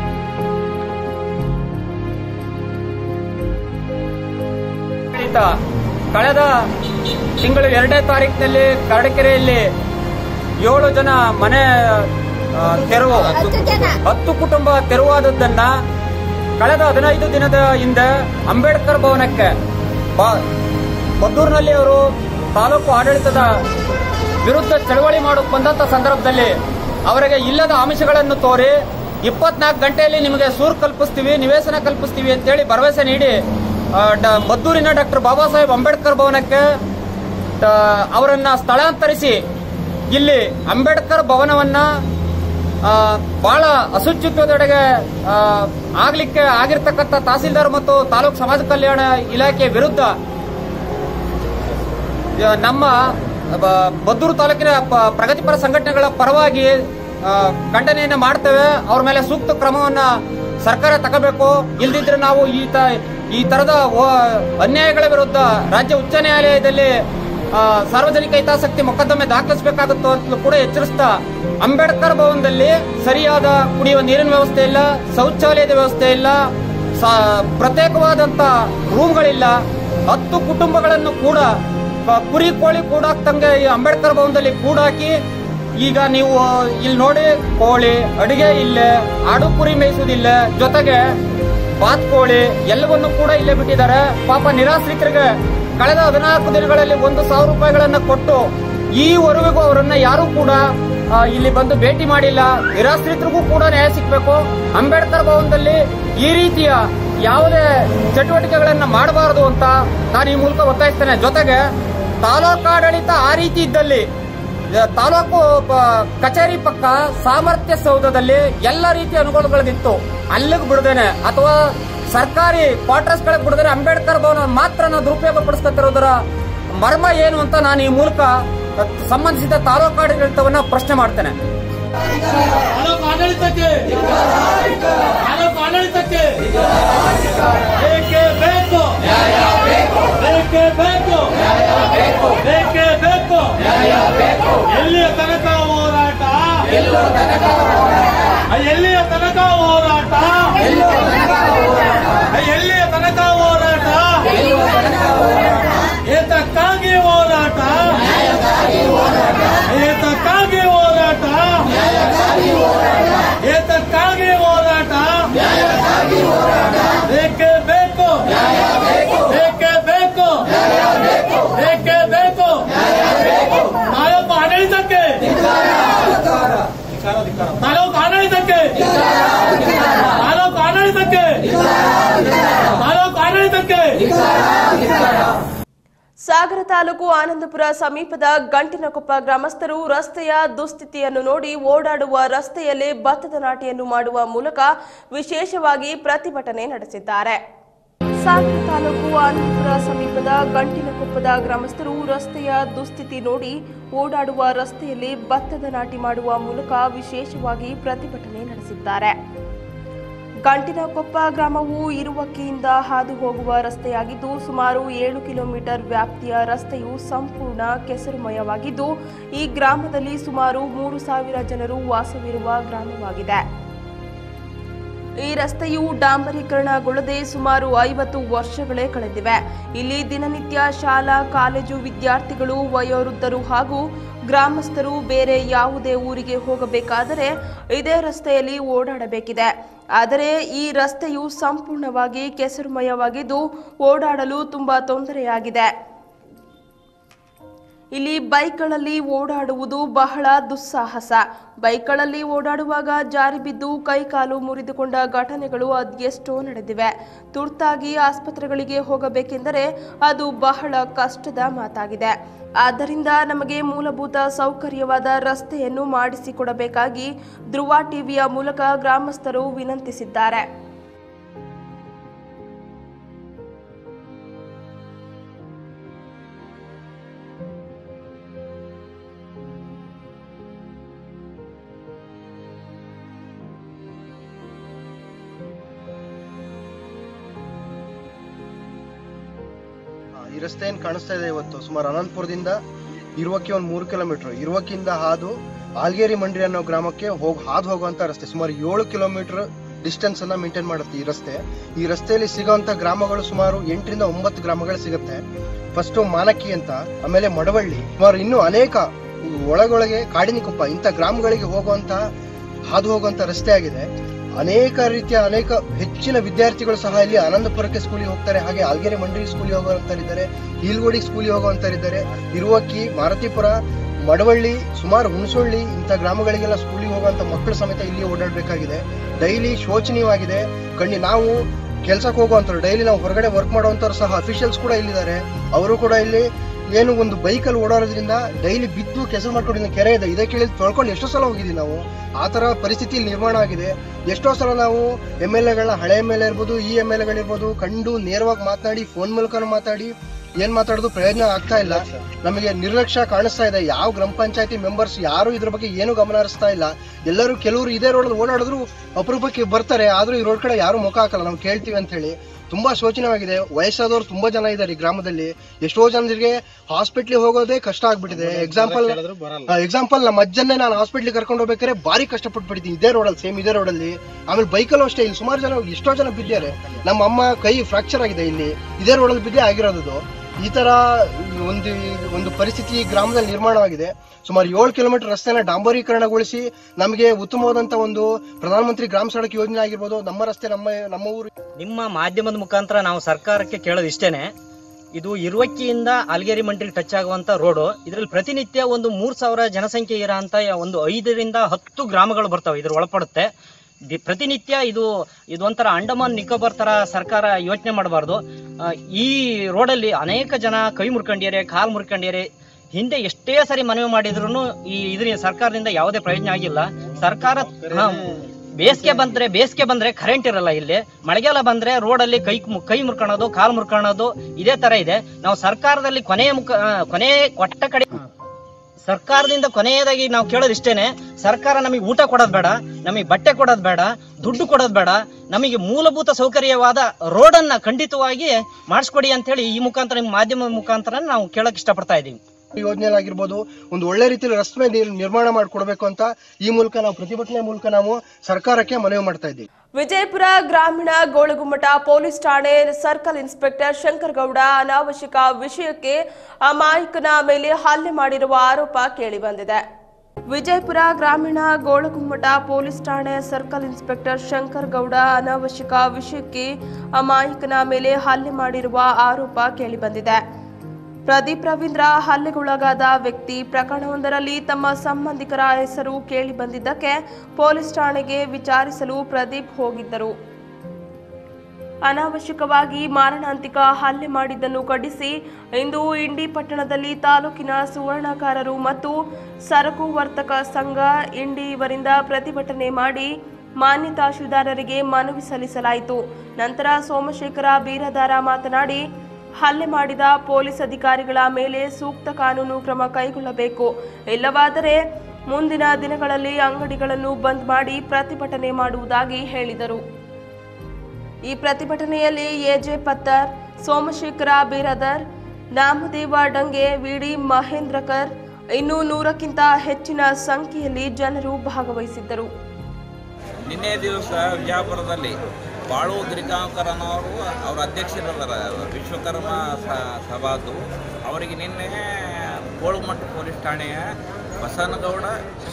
ಕಳೆದ ತಿಂಗಳು 2ನೇ ತಾರೀಕಿನಲ್ಲಿ ಕರಡಕೆರೆಯಲ್ಲಿ 7 ಜನ ಮನೆ ತೆರವು 10 ಕುಟುಂಬ ತೆರವಾದದ್ದನ್ನ ಕಳೆದ 15 ದಿನದ ಹಿಂದೆ ಅಂಬೇಡ್ಕರ್ ಭವನಕ್ಕೆ ಮದ್ದೂರಿನಲ್ಲಿ ಅವರು ತಾಲೂಕು ಆಡಳಿತದ ವಿರುದ್ಧ ಚಳವಳಿ ಮಾಡೋಕೆ ಬಂದಂತ ಸಂದರ್ಭದಲ್ಲಿ ಅವರಿಗೆ ಇಲ್ಲದ ಆಮಿಷಗಳನ್ನು ತೋರಿ 24 ಗಂಟೆಯಲ್ಲಿ ನಿಮಗೆ ಸೂರು ಕಲ್ಪಿಸ್ತೀವಿ, ನಿವೇಶನ ಕಲ್ಪಿಸ್ತೀವಿ ಅಂತೇಳಿ ಭರವಸೆ ನೀಡಿ ಮದ್ದೂರಿನ ಡಾಕ್ಟರ್ ಬಾಬಾ ಸಾಹೇಬ್ ಅಂಬೇಡ್ಕರ್ ಭವನಕ್ಕೆ ಅವರನ್ನ ಸ್ಥಳಾಂತರಿಸಿ ಇಲ್ಲಿ ಅಂಬೇಡ್ಕರ್ ಭವನವನ್ನ ಬಹಳ ಅಶುಚಿತ್ವದೆಡೆಗೆ ಆಗ್ಲಿಕ್ಕೆ ಆಗಿರ್ತಕ್ಕಂಥ ತಹಸೀಲ್ದಾರ್ ಮತ್ತು ತಾಲೂಕು ಸಮಾಜ ಕಲ್ಯಾಣ ಇಲಾಖೆ ವಿರುದ್ಧ ನಮ್ಮ ಮದ್ದೂರು ತಾಲೂಕಿನ ಪ್ರಗತಿಪರ ಸಂಘಟನೆಗಳ ಪರವಾಗಿ ಖಂಡನೆಯನ್ನ ಮಾಡ್ತೇವೆ. ಅವ್ರ ಮೇಲೆ ಸೂಕ್ತ ಕ್ರಮವನ್ನ ಸರ್ಕಾರ ತಗೋಬೇಕು. ಇಲ್ದಿದ್ರೆ ನಾವು ಈ ತರದ ಅನ್ಯಾಯಗಳ ವಿರುದ್ಧ ರಾಜ್ಯ ಉಚ್ಚ ನ್ಯಾಯಾಲಯದಲ್ಲಿ ಸಾರ್ವಜನಿಕ ಹಿತಾಸಕ್ತಿ ಮೊಕದ್ದಮೆ ದಾಖಲಿಸಬೇಕಾಗುತ್ತೋ ಅಂತ ಕೂಡ ಎಚ್ಚರಿಸ್ತಾ, ಅಂಬೇಡ್ಕರ್ ಭವನದಲ್ಲಿ ಸರಿಯಾದ ಕುಡಿಯುವ ನೀರಿನ ವ್ಯವಸ್ಥೆ ಇಲ್ಲ, ಶೌಚಾಲಯದ ವ್ಯವಸ್ಥೆ ಇಲ್ಲ, ಪ್ರತ್ಯೇಕವಾದಂತ ರೂಮ್ಗಳಿಲ್ಲ. 10 ಕುಟುಂಬಗಳನ್ನು ಕೂಡ ಕುರಿ ಕೋಳಿ ಕೂಡಾಕ್ತಂಗೆ ಈ ಅಂಬೇಡ್ಕರ್ ಭವನದಲ್ಲಿ ಕೂಡಾಕಿ ಈಗ ನೀವು ಇಲ್ಲಿ ನೋಡಿ ಕೋಳಿ ಅಡಿಗೆ ಇಲ್ಲೇ, ಆಡು ಕುರಿ ಮೇಯಿಸುವುದಿಲ್ಲ, ಜೊತೆಗೆ ಬಾತ್ಕೋಳಿ ಎಲ್ಲವನ್ನೂ ಕೂಡ ಇಲ್ಲೇ ಬಿಟ್ಟಿದ್ದಾರೆ. ಪಾಪ ನಿರಾಶ್ರಿತರಿಗೆ ಕಳೆದ 14 ದಿನಗಳಲ್ಲಿ 1,000 ರೂಪಾಯಿಗಳನ್ನ ಕೊಟ್ಟು ಈವರೆಗೂ ಅವರನ್ನ ಯಾರು ಕೂಡ ಇಲ್ಲಿ ಬಂದು ಭೇಟಿ ಮಾಡಿಲ್ಲ. ನಿರಾಶ್ರಿತರಿಗೂ ಕೂಡ ನ್ಯಾಯ ಸಿಗಬೇಕು. ಅಂಬೇಡ್ಕರ್ ಭವನದಲ್ಲಿ ಈ ರೀತಿಯ ಯಾವುದೇ ಚಟುವಟಿಕೆಗಳನ್ನ ಮಾಡಬಾರದು ಅಂತ ನಾನು ಈ ಮೂಲಕ ಒತ್ತಾಯಿಸ್ತೇನೆ. ಜೊತೆಗೆ ತಾಲೂಕಾಡಳಿತ ಆ ರೀತಿ ಇದ್ದಲ್ಲಿ ತಾಲೂಕು ಕಚೇರಿ ಪಕ್ಕ ಸಾಮರ್ಥ್ಯ ಸೌಧದಲ್ಲಿ ಎಲ್ಲ ರೀತಿಯ ಅನುಕೂಲಗಳಿತ್ತು, ಅಲ್ಲಿಗೆ ಬಿಡದೇನೆ ಅಥವಾ ಸರ್ಕಾರಿ ಕ್ವಾರ್ಟರ್ಸ್ ಗಳಿಗೆ ಬಿಡದೇನೆ ಅಂಬೇಡ್ಕರ್ ಭವನ ಮಾತ್ರ ನಾವು ದುರುಪಯೋಗ ಪಡಿಸ್ಕೊತಿರೋದರ ಮರ್ಮ ಏನು ಅಂತ ನಾನು ಈ ಮೂಲಕ ಸಂಬಂಧಿಸಿದ ತಾಲೂಕಾಡಳಿತವನ್ನ ಪ್ರಶ್ನೆ ಮಾಡ್ತೇನೆ. ಎಲ್ಲಿಯ ತನಕ ಹೋರಾಟ, ಎಲ್ಲಿಯ ತನಕ ಹೋರಾಟ, ಎಲ್ಲಿಯ ತನಕ ಹೋರಾಟ, ಏತಕ್ಕಾಗಿ ಹೋರಾಟ, ಏತಕ್ಕಾಗಿ ಹೋರಾಟ, ಏತಕ್ಕಾಗಿ ಹೋರಾಟ, ಬೇಕೇ ಬೇಕು, ಬೇಕೇ ಬೇಕು, ಬೇಕೇ ಬೇಕು. ತಾಲೂಕು ಆಡಳಿತಕ್ಕೆ, ತಾಲೂಕು ಆಡಳಿತಕ್ಕೆ, ತಾಲೂಕು ಆಡಳಿತಕ್ಕೆ, ತಾಲೂಕು ಆಡಳಿತಕ್ಕೆ. ಸಾಗರ ತಾಲೂಕು ಆನಂದಪುರ ಸಮೀಪದ ಗಂಟಿನಕೊಪ್ಪ ಗ್ರಾಮಸ್ಥರು ರಸ್ತೆಯ ದುಸ್ಥಿತಿಯನ್ನು ನೋಡಿ ಓಡಾಡುವ ರಸ್ತೆಯಲ್ಲಿ ಭತ್ತದ ನಾಟಿಯನ್ನು ಮಾಡುವ ಮೂಲಕ ವಿಶೇಷವಾಗಿ ಪ್ರತಿಭಟನೆ ನಡೆಸಿದ್ದಾರೆ. ಸಾಗರ ತಾಲೂಕು ಆನಂದಪುರ ಸಮೀಪದ ಗಂಟಿನಕೊಪ್ಪದ ಗ್ರಾಮಸ್ಥರು ರಸ್ತೆಯ ದುಸ್ಥಿತಿ ನೋಡಿ ಓಡಾಡುವ ರಸ್ತೆಯಲ್ಲಿ ಭತ್ತದ ನಾಟಿ ಮಾಡುವ ಮೂಲಕ ವಿಶೇಷವಾಗಿ ಪ್ರತಿಭಟನೆ ನಡೆಸಿದ್ದಾರೆ. ಗಂಟಿನಕೊಪ್ಪ ಗ್ರಾಮವು ಇರುವಕ್ಕಿಯಿಂದ ಹಾದು ಹೋಗುವ ರಸ್ತೆಯಾಗಿದ್ದು ಸುಮಾರು 7 ಕಿಲೋಮೀಟರ್ ವ್ಯಾಪ್ತಿಯ ರಸ್ತೆಯು ಸಂಪೂರ್ಣ ಕೆಸರುಮಯವಾಗಿದ್ದು ಈ ಗ್ರಾಮದಲ್ಲಿ ಸುಮಾರು 3,000 ಜನರು ವಾಸವಿರುವ ಗ್ರಾಮವಾಗಿದೆ. ಈ ರಸ್ತೆಯು ಡಾಂಬರೀಕರಣಗೊಳ್ಳದೆ ಸುಮಾರು 50 ವರ್ಷಗಳೇ ಕಳೆದಿವೆ. ಇಲ್ಲಿ ದಿನನಿತ್ಯ ಶಾಲಾ ಕಾಲೇಜು ವಿದ್ಯಾರ್ಥಿಗಳು, ವಯೋವೃದ್ಧರು ಹಾಗೂ ಗ್ರಾಮಸ್ಥರು ಬೇರೆ ಯಾವುದೇ ಊರಿಗೆ ಹೋಗಬೇಕಾದರೆ ಇದೇ ರಸ್ತೆಯಲ್ಲಿ ಓಡಾಡಬೇಕಿದೆ. ಆದರೆ ಈ ರಸ್ತೆಯು ಸಂಪೂರ್ಣವಾಗಿ ಕೆಸರುಮಯವಾಗಿದ್ದು ಓಡಾಡಲು ತುಂಬಾ ತೊಂದರೆಯಾಗಿದೆ. ಇಲ್ಲಿ ಬೈಕ್ಗಳಲ್ಲಿ ಓಡಾಡುವುದು ಬಹಳ ದುಸ್ಸಾಹಸ. ಬೈಕ್ಗಳಲ್ಲಿ ಓಡಾಡುವಾಗ ಜಾರಿ ಬಿದ್ದು ಕೈಕಾಲು ಮುರಿದುಕೊಂಡ ಘಟನೆಗಳು ಅದೆಷ್ಟೋ ನಡೆದಿವೆ. ತುರ್ತಾಗಿ ಆಸ್ಪತ್ರೆಗಳಿಗೆ ಹೋಗಬೇಕೆಂದರೆ ಅದು ಬಹಳ ಕಷ್ಟದ ಮಾತಾಗಿದೆ. ಆದ್ದರಿಂದ ನಮಗೆ ಮೂಲಭೂತ ಸೌಕರ್ಯವಾದ ರಸ್ತೆಯನ್ನು ಮಾಡಿಸಿಕೊಡಬೇಕಾಗಿ ಧ್ರುವ ಟಿವಿಯ ಮೂಲಕ ಗ್ರಾಮಸ್ಥರು ವಿನಂತಿಸಿದ್ದಾರೆ. ಈ ರಸ್ತೆ ಏನ್ ಕಾಣಿಸ್ತಾ ಇದೆ ಇವತ್ತು ಸುಮಾರು ಅನಂತಪುರದಿಂದ ಇರುವಕ್ಕೆ ಒಂದು 3 ಕಿಲೋಮೀಟರ್, ಇರುವಕ್ಕಿಂದ ಹಾದು ಆಲ್ಗೇರಿ ಮಂಡ್ರಿ ಅನ್ನೋ ಗ್ರಾಮಕ್ಕೆ ಹಾದು ಹೋಗುವಂತ ರಸ್ತೆ ಸುಮಾರು 7 ಕಿಲೋಮೀಟರ್ ಡಿಸ್ಟೆನ್ಸ್ ಅನ್ನ ಮೇಂಟೈನ್ ಮಾಡುತ್ತೆ ಈ ರಸ್ತೆ. ಈ ರಸ್ತೆಯಲ್ಲಿ ಸಿಗುವಂತ ಗ್ರಾಮಗಳು ಸುಮಾರು 8 ರಿಂದ 9 ಗ್ರಾಮಗಳು ಸಿಗುತ್ತೆ. ಫಸ್ಟ್ ಮಾನಕಿ ಅಂತ, ಆಮೇಲೆ ಮಡವಳ್ಳಿ, ಸುಮಾರು ಇನ್ನೂ ಅನೇಕ ಒಳಗೊಳಗೆ ಕಾಡಿನಕೊಪ್ಪ ಇಂಥ ಗ್ರಾಮಗಳಿಗೆ ಹಾದು ಹೋಗುವಂತ ರಸ್ತೆ ಆಗಿದೆ. ಅನೇಕ ಹೆಚ್ಚಿನ ವಿದ್ಯಾರ್ಥಿಗಳು ಸಹ ಇಲ್ಲಿ ಆನಂದಪುರಕ್ಕೆ ಸ್ಕೂಲಿಗೆ ಹೋಗ್ತಾರೆ. ಹಾಗೆ ಆಲ್ಗೇರಿ ಮಂಡ್ರಿ ಸ್ಕೂಲಿಗೆ ಹೋಗುವಂತರಿದ್ದಾರೆ, ಹೀಲ್ಗೋಡಿ ಸ್ಕೂಲಿಗೆ ಹೋಗುವಂತರಿದ್ದಾರೆ. ಇರುವಕ್ಕಿ, ಮಾರತಿಪುರ, ಮಡವಳ್ಳಿ, ಸುಮಾರು ಹುಣಸೊಳ್ಳಿ ಇಂಥ ಗ್ರಾಮಗಳಿಗೆಲ್ಲ ಸ್ಕೂಲಿಗೆ ಹೋಗುವಂತ ಮಕ್ಕಳು ಸಮೇತ ಇಲ್ಲಿ ಓಡಾಡಬೇಕಾಗಿದೆ. ಡೈಲಿ ಶೋಚನೀಯವಾಗಿದೆ. ನಾವು ಕೆಲ್ಸಕ್ಕೆ ಹೋಗುವಂತವ್ರು, ಡೈಲಿ ನಾವು ಹೊರಗಡೆ ವರ್ಕ್ ಮಾಡುವಂತವ್ರು ಸಹ ಅಫಿಷಿಯಲ್ಸ್ ಕೂಡ ಇಲ್ಲಿದ್ದಾರೆ. ಅವರು ಕೂಡ ಇಲ್ಲಿ ಏನು ಒಂದು ಬೈಕಲ್ಲಿ ಓಡಾಡೋದ್ರಿಂದ ಡೈಲಿ ಬಿದ್ದು ಕೆಸರು ಮಾಡ್ಕೊಂಡಿದ್ದ ಕೆರೆ ಇದೆ, ಇದೇ ಕೇಳಿ ತೊಳ್ಕೊಂಡು ಎಷ್ಟೋ ಸಲ ಹೋಗಿದ್ದೀವಿ ನಾವು. ಆ ತರ ಪರಿಸ್ಥಿತಿ ನಿರ್ಮಾಣ ಆಗಿದೆ. ಎಷ್ಟೋ ಸಲ ನಾವು MLA ಹಳೆ MLA ಇರ್ಬೋದು, ಈ MLA ಇರ್ಬೋದು ಕಂಡು ನೇರವಾಗಿ ಮಾತನಾಡಿ, ಫೋನ್ ಮೂಲಕ ಮಾತಾಡಿ ಏನ್ ಮಾತಾಡೋದು ಪ್ರಯೋಜನ ಆಗ್ತಾ ಇಲ್ಲ. ನಮಗೆ ನಿರ್ಲಕ್ಷ್ಯ ಕಾಣಿಸ್ತಾ ಇದೆ. ಯಾವ ಗ್ರಾಮ ಪಂಚಾಯತಿ ಮೆಂಬರ್ಸ್ ಯಾರು ಇದ್ರ ಬಗ್ಗೆ ಏನು ಗಮನ ಹರಿಸ್ತಾ ಇಲ್ಲ. ಕೆಲವರು ಇದೇ ರೋಡ್ ಓಡಾಡಿದ್ರು ಅಪರೂಪಕ್ಕೆ ಬರ್ತಾರೆ, ಆದ್ರೂ ಈ ರೋಡ್ ಕಡೆ ಯಾರು ಮುಖ ಹಾಕಲ್ಲ, ನಾವು ಕೇಳ್ತೀವಿ ಅಂತ ಹೇಳಿ. ತುಂಬಾ ಶೋಚನೀಯವಾಗಿದೆ. ವಯಸ್ಸಾದವರು ತುಂಬಾ ಜನ ಇದ್ದಾರೆ ಈ ಗ್ರಾಮದಲ್ಲಿ. ಎಷ್ಟೋ ಜನರಿಗೆ ಹಾಸ್ಪಿಟ್ಲಿಗೆ ಹೋಗೋದೇ ಕಷ್ಟ ಆಗ್ಬಿಟ್ಟಿದೆ. ಎಕ್ಸಾಂಪಲ್ ನಮ್ಮ ಅಜ್ಜನ್ನೇ ನಾನು ಹಾಸ್ಪಿಟ್ಲಿಗೆ ಕರ್ಕೊಂಡು ಹೋಗ್ಬೇಕಾದ್ರೆ ಭಾರಿ ಕಷ್ಟಪಟ್ಬಿಟ್ಟಿದ್ದೀನಿ ಇದೇ ರೋಡಲ್ಲಿ, ಸೇಮ್ ಇದೇ ರೋಡಲ್ಲಿ. ಆಮೇಲೆ ಬೈಕಲ್ಲೂ ಅಷ್ಟೇ, ಇಲ್ಲಿ ಸುಮಾರು ಜನ, ಎಷ್ಟೋ ಜನ ಬಿದ್ದಾರೆ. ನಮ್ಮ ಅಮ್ಮ ಕೈ ಫ್ರಾಕ್ಚರ್ ಆಗಿದೆ ಇಲ್ಲಿ ಇದೇ ರೋಡಲ್ಲಿ ಬಿದ್ದೇ ಆಗಿರೋದು. ಈ ತರ ಒಂದು ಪರಿಸ್ಥಿತಿ ಗ್ರಾಮದಲ್ಲಿ ನಿರ್ಮಾಣವಾಗಿದೆ. ಸುಮಾರು 7 ಕಿಲೋಮೀಟರ್ ರಸ್ತೆನ ಡಾಂಬರೀಕರಣಗೊಳಿಸಿ ನಮಗೆ ಉತ್ತಮವಾದಂತ ಒಂದು ಪ್ರಧಾನಮಂತ್ರಿ ಗ್ರಾಮ ಸಡಕ್ ಯೋಜನೆ ಆಗಿರ್ಬೋದು, ನಮ್ಮ ರಸ್ತೆ ನಮ್ಮ ಊರು. ನಿಮ್ಮ ಮಾಧ್ಯಮದ ಮುಖಾಂತರ ನಾವು ಸರ್ಕಾರಕ್ಕೆ ಕೇಳೋದು ಇಷ್ಟೇನೆ, ಇದು ಇರುವಕ್ಕಿಯಿಂದ ಆಲ್ಗೇರಿ ಮಂಟ್ರಿ ಟಚ್ ಆಗುವಂತ ರೋಡು. ಇದರಲ್ಲಿ ಪ್ರತಿನಿತ್ಯ ಒಂದು 3,000 ಜನಸಂಖ್ಯೆ ಇರೋಂಥ ಒಂದು 5 ರಿಂದ 10 ಗ್ರಾಮಗಳು ಬರ್ತಾವೆ ಇದ್ರ ಒಳಪಡುತ್ತೆ. ಪ್ರತಿನಿತ್ಯ ಇದು ಒಂಥರ ಅಂಡಮಾನ್ ನಿಕೋಬಾರ್ ತರ ಸರ್ಕಾರ ಯೋಚನೆ ಮಾಡಬಾರ್ದು. ಈ ರೋಡಲ್ಲಿ ಅನೇಕ ಜನ ಕೈ ಮುರ್ಕೊಂಡಿದ್ದಾರೆ, ಕಾಲು ಮುರ್ಕೊಂಡಿದ್ದಾರೆ. ಹಿಂದೆ ಎಷ್ಟೇ ಸರಿ ಮನವಿ ಮಾಡಿದ್ರು ಇದರಿಂದ ಸರ್ಕಾರದಿಂದ ಯಾವುದೇ ಪ್ರಯೋಜನ ಆಗಿಲ್ಲ. ಸರ್ಕಾರ ಬೇಸಿಗೆ ಬಂದ್ರೆ ಕರೆಂಟ್ ಇರಲ್ಲ, ಇಲ್ಲಿ ಮಳೆಗಾಲ ಬಂದ್ರೆ ರೋಡಲ್ಲಿ ಕೈ ಮುರ್ಕೊಳ್ಳೋದು, ಕಾಲು ಮುರ್ಕೊಳ್ಳೋದು ಇದೇ ತರ ಇದೆ. ನಾವು ಸರ್ಕಾರದಲ್ಲಿ ಸರ್ಕಾರದಿಂದ ಕೊನೆಯದಾಗಿ ನಾವು ಕೇಳೋದು ಇಷ್ಟೇನೆ, ಸರ್ಕಾರ ನಮಗೆ ಊಟ ಕೊಡೋದು ಬೇಡ, ನಮಗೆ ಬಟ್ಟೆ ಕೊಡೋದು ಬೇಡ, ದುಡ್ಡು ಕೊಡೋದು ಬೇಡ, ನಮಗೆ ಮೂಲಭೂತ ಸೌಕರ್ಯವಾದ ರೋಡನ್ನ ಖಂಡಿತವಾಗಿ ಮಾಡಿಸ್ಕೊಡಿ ಅಂತ ಹೇಳಿ ಈ ಮುಖಾಂತರ ನಿಮ್ಮ ಮಾಧ್ಯಮ ಮುಖಾಂತರ ನಾವು ಕೇಳಕ್ ಇಷ್ಟಪಡ್ತಾ ಇದ್ದೀವಿ. ಯೋಜನೆಯಾಗಿರ್ಬೋದು ಒಂದು ಒಳ್ಳೆ ರೀತಿಯಲ್ಲಿ ರಸ್ತೆ ನಿರ್ಮಾಣ ಮಾಡಿಕೊಡ್ಬೇಕು ಅಂತ ಈ ಮೂಲಕ ನಾವು ಪ್ರತಿಭಟನೆ ಮೂಲಕ ನಾವು ಸರ್ಕಾರಕ್ಕೆ ಮನವಿ ಮಾಡ್ತಾ ಇದ್ದೀವಿ. ವಿಜಯಪುರ ಗ್ರಾಮೀಣ ಗೋಳಗುಮ್ಮಟ ಪೊಲೀಸ್ ಠಾಣೆ ಸರ್ಕಲ್ ಇನ್ಸ್ಪೆಕ್ಟರ್ ಶಂಕರಗೌಡ ಅನಾವಶ್ಯಕ ವಿಷಯಕ್ಕೆ ಅಮಾಯಕನ ಮೇಲೆ ಹಲ್ಲೆ ಮಾಡಿರುವ ಆರೋಪ ಕೇಳಿಬಂದಿದೆ. ವಿಜಯಪುರ ಗ್ರಾಮೀಣ ಗೋಳಗುಮ್ಮಟ ಪೊಲೀಸ್ ಠಾಣೆ ಸರ್ಕಲ್ ಇನ್ಸ್ಪೆಕ್ಟರ್ ಶಂಕರಗೌಡ ಅನಾವಶ್ಯಕ ವಿಷಯಕ್ಕೆ ಅಮಾಯಕನ ಮೇಲೆ ಹಲ್ಲೆ ಮಾಡಿರುವ ಆರೋಪ ಕೇಳಿಬಂದಿದೆ. ಪ್ರದೀಪ್ ರವೀಂದ್ರ ಹಲ್ಲೆಗೊಳಗಾದ ವ್ಯಕ್ತಿ ಪ್ರಕರಣವೊಂದರಲ್ಲಿ ತಮ್ಮ ಸಂಬಂಧಿಕರ ಹೆಸರು ಕೇಳಿ ಬಂದಿದ್ದಕ್ಕೆ ಪೊಲೀಸ್ ಠಾಣೆಗೆ ವಿಚಾರಿಸಲು ಪ್ರದೀಪ್ ಹೋಗಿದ್ದರು. ಅನಾವಶ್ಯಕವಾಗಿ ಮಾರಣಾಂತಿಕ ಹಲ್ಲೆ ಮಾಡಿದ್ದನ್ನು ಖಂಡಿಸಿ ಇಂದು ಇಂಡಿ ಪಟ್ಟಣದಲ್ಲಿ ತಾಲೂಕಿನ ಸುವರ್ಣಕಾರರು ಮತ್ತು ಸರಕು ವರ್ತಕ ಸಂಘ ಇಂಡಿ ಇವರಿಂದ ಪ್ರತಿಭಟನೆ ಮಾಡಿ ಮಾನ್ಯ ತಹಶೀಲ್ದಾರರಿಗೆ ಮನವಿ ಸಲ್ಲಿಸಲಾಯಿತು. ನಂತರ ಸೋಮಶೇಖರ ಬೀರದಾರ ಮಾತನಾಡಿ, ಹಲ್ಲೆ ಮಾಡಿದ ಪೊಲೀಸ್ ಅಧಿಕಾರಿಗಳ ಮೇಲೆ ಸೂಕ್ತ ಕಾನೂನು ಕ್ರಮ ಕೈಗೊಳ್ಳಬೇಕು, ಇಲ್ಲವಾದರೆ ಮುಂದಿನ ದಿನಗಳಲ್ಲಿ ಅಂಗಡಿಗಳನ್ನು ಬಂದ್ ಮಾಡಿ ಪ್ರತಿಭಟನೆ ಮಾಡುವುದಾಗಿ ಹೇಳಿದರು. ಈ ಪ್ರತಿಭಟನೆಯಲ್ಲಿ ಎಜೆ ಪತ್ತರ್, ಸೋಮಶೇಖರ ಬೀರದರ್, ನಾಮದೇವ ಡಂಗೆ, ವಿಡಿ ಮಹೇಂದ್ರಕರ್ ಇನ್ನೂ 100ಕ್ಕಿಂತ ಹೆಚ್ಚಿನ ಸಂಖ್ಯೆಯಲ್ಲಿ ಜನರು ಭಾಗವಹಿಸಿದ್ದರು. ನಿನ್ನೆ ದಿವಸ ವಿಜಯಪುರದಲ್ಲಿ ಬಾಳು ಗಿರಿಕಾಂಕರನವರು ಅವರ ಅಧ್ಯಕ್ಷರಿದ್ದಾರೆ ವಿಶ್ವಕರ್ಮ ಸಭಾದು. ಅವರಿಗೆ ನಿನ್ನೆ ಗೋಳಗುಮ್ಮಟ ಪೊಲೀಸ್ ಠಾಣೆಯ ಬಸನಗೌಡ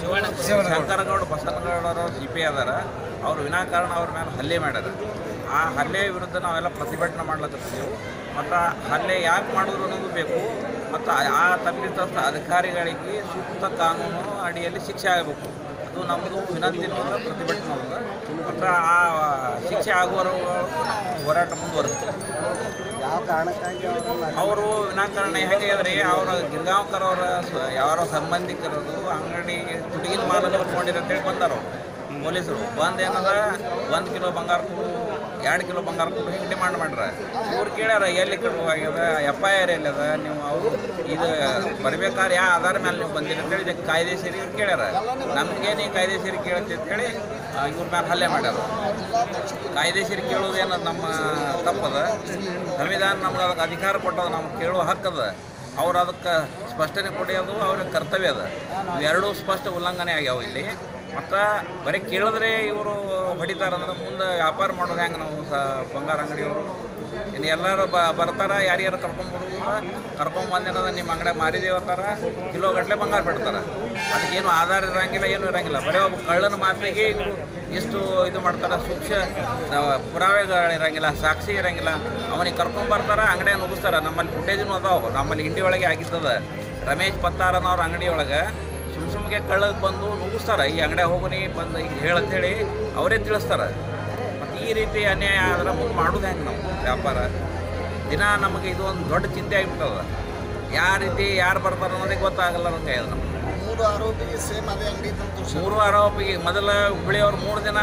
ಶಂಕರಗೌಡ ಬಸನಗೌಡರು CP ಅದಾರ. ಅವರು ವಿನಾಕಾರಣ ಅವ್ರ ಮೇಲೆ ಹಲ್ಲೆ ಮಾಡ್ಯಾರ. ಆ ಹಲ್ಲೆ ವಿರುದ್ಧ ನಾವೆಲ್ಲ ಪ್ರತಿಭಟನೆ ಮಾಡ್ಲತ್ತಿರ್ತೀವಿ. ಮತ್ತು ಹಲ್ಲೆ ಯಾಕೆ ಮಾಡಿದ್ರು ಅನ್ನೋದು ಬೇಕು, ಮತ್ತು ಆ ತಪ್ಪಿತಸ್ಥ ಅಧಿಕಾರಿಗಳಿಗೆ ಸೂಕ್ತ ಕಾನೂನು ಅಡಿಯಲ್ಲಿ ಶಿಕ್ಷೆ ಆಗಬೇಕು. ಅದು ನಮ್ಮದು ವಿನಂತಿ ಅನ್ನೋದು ಪ್ರತಿಭಟನೆ ಮಾಡೋದು. ಮತ್ತು ಆ ಶಿಕ್ಷೆ ಆಗುವವರೆಗೂ ಹೋರಾಟ ಮುಂದುವರಿಸ್ತಾರೆ. ಯಾವ ಕಾರಣಕ್ಕಾಗಿ ಅವರು ವಿನಾಕಾರಣ ಹೇಗೆ ಅಂದರೆ ಅವರ ಗಿರ್ಗಾಂವ್ಕರ್ ಅವರ ಯಾರೋ ಸಂಬಂಧಿಕರದು ಅಂಗಡಿ ತುಡುಗಿನ ಮಾಲನ್ನು ಕೊಂಡಿರಂತೇಳಿ ಬಂದಾರ ಪೊಲೀಸರು. ಬಂದು ಏನದ 1 ಕಿಲೋ ಬಂಗಾರ ಕೊಡು, 2 ಕಿಲೋ ಬಂಗಾರ ಕೊಡು ಹಿಂಗೆ ಡಿಮಾಂಡ್ ಮಾಡ್ರೆ. ಇವ್ರು ಕೇಳ್ಯಾರ ಎಲ್ಲಿ ಕಡುವಾಗ್ಯದ, FIR ಎಲ್ಲದ, ನೀವು ಅವರು ಇದು ಬರ್ಬೇಕಾದ್ರೆ ಯಾವ ಆಧಾರ ಮೇಲೆ ನೀವು ಬಂದಿರಿ ಅಂತೇಳಿ ಇದಕ್ಕೆ ಕಾಯ್ದೆಸರಿ ಇವ್ರು ಕೇಳ್ಯಾರ. ನಮಗೇನು ಕಾಯ್ದೆಸರಿ ಕೇಳುತ್ತೆ ಅಂತೇಳಿ ಇವ್ರ ಮೇಲೆ ಹಲ್ಲೆ ಮಾಡ್ಯಾರ. ಕಾಯ್ದೆಸರಿ ಕೇಳೋದೇನು ನಮ್ಮ ತಪ್ಪದ, ಸಂವಿಧಾನ ನಮ್ಗೆ ಅದಕ್ಕೆ ಅಧಿಕಾರ ಕೊಟ್ಟದ, ನಮ್ಗೆ ಕೇಳುವ ಹಕ್ಕದ. ಅವ್ರು ಅದಕ್ಕೆ ಸ್ಪಷ್ಟನೆ ಕೊಡೋದು ಅವ್ರಿಗೆ ಕರ್ತವ್ಯ ಅದ. ಇವೆರಡೂ ಸ್ಪಷ್ಟ ಉಲ್ಲಂಘನೆ ಆಗ್ಯಾವ ಇಲ್ಲಿ. ಮತ್ತು ಬರೀ ಕೇಳಿದ್ರೆ ಇವರು ಹೊಡಿತಾರಂದ್ರೆ ಮುಂದೆ ವ್ಯಾಪಾರ ಮಾಡೋದು ಹೆಂಗೆ? ನಾವು ಬಂಗಾರ ಅಂಗಡಿಯವರು ಇನ್ನು ಎಲ್ಲರೂ ಬರ್ತಾರೆ, ಯಾರ್ಯಾರು ಕರ್ಕೊಂಬಂದಿರೋದ ನಿಮ್ಮ ಅಂಗಡಿ ಮಾರಿದೇವತ್ತಾರ, ಕಿಲೋಗಟ್ಟಲೆ ಬಂಗಾರ ಬಿಡ್ತಾರೆ. ಅದಕ್ಕೇನು ಆಧಾರ ಇರೋಂಗಿಲ್ಲ, ಏನೂ ಇರೋಂಗಿಲ್ಲ. ಬರೀ ಒಬ್ಬ ಕಳ್ಳನ ಮಾತಿಗೆ ಇವರು ಎಷ್ಟು ಇದು ಮಾಡ್ತಾರೆ, ಸೂಕ್ಷ್ಮ ಪುರಾವೆಗಳಿರಂಗಿಲ್ಲ, ಸಾಕ್ಷಿ ಇರೋಂಗಿಲ್ಲ. ಅವನಿಗೆ ಕರ್ಕೊಂಬರ್ತಾರೆ, ಅಂಗಡಿಯ ನುಗ್ಗಿಸ್ತಾರೆ. ನಮ್ಮಲ್ಲಿ ಫುಟೇಜೂ ಅದಾವೆ. ನಮ್ಮಲ್ಲಿ ಇಂಡಿ ಒಳಗೆ ಆಗಿದ್ದದ. ರಮೇಶ್ ಪತ್ತಾರನವ್ರ ಅಂಗಡಿಯೊಳಗೆ ಸುಮ್ಗೆ ಕಳ್ಳಗೆ ಬಂದು ನುಗ್ಗಿಸ್ತಾರೆ. ಈ ಅಂಗಡಿ ಹೋಗೋನಿ ಬಂದು ಈಗ ಹೇಳಂತೇಳಿ ಅವರೇ ತಿಳಿಸ್ತಾರೆ. ಮತ್ತು ಈ ರೀತಿ ಅನ್ಯಾಯ ಆದ್ರೆ ಮುಂದೆ ಮಾಡೋದು ಹೆಂಗೆ ನಾವು ವ್ಯಾಪಾರ? ದಿನ ನಮಗೆ ಇದು ಒಂದು ದೊಡ್ಡ ಚಿಂತೆ ಆಗಿಬಿಟ್ಟದ. ಯಾವ ರೀತಿ ಯಾರು ಬರ್ತಾರೆ ಅನ್ನೋದಕ್ಕೆ ಗೊತ್ತಾಗಲ್ಲ ನಮಗೆ. ಅದು ನಮ್ಗೆ 3 ಆರೋಪಿಗೆ ಸೇಮ್ ಅದೇ ಅಂಗಡಿ 3 ಆರೋಪಿಗೆ ಮೊದಲ ಹುಬ್ಬಳ್ಳಿಯವ್ರು 3 ದಿನ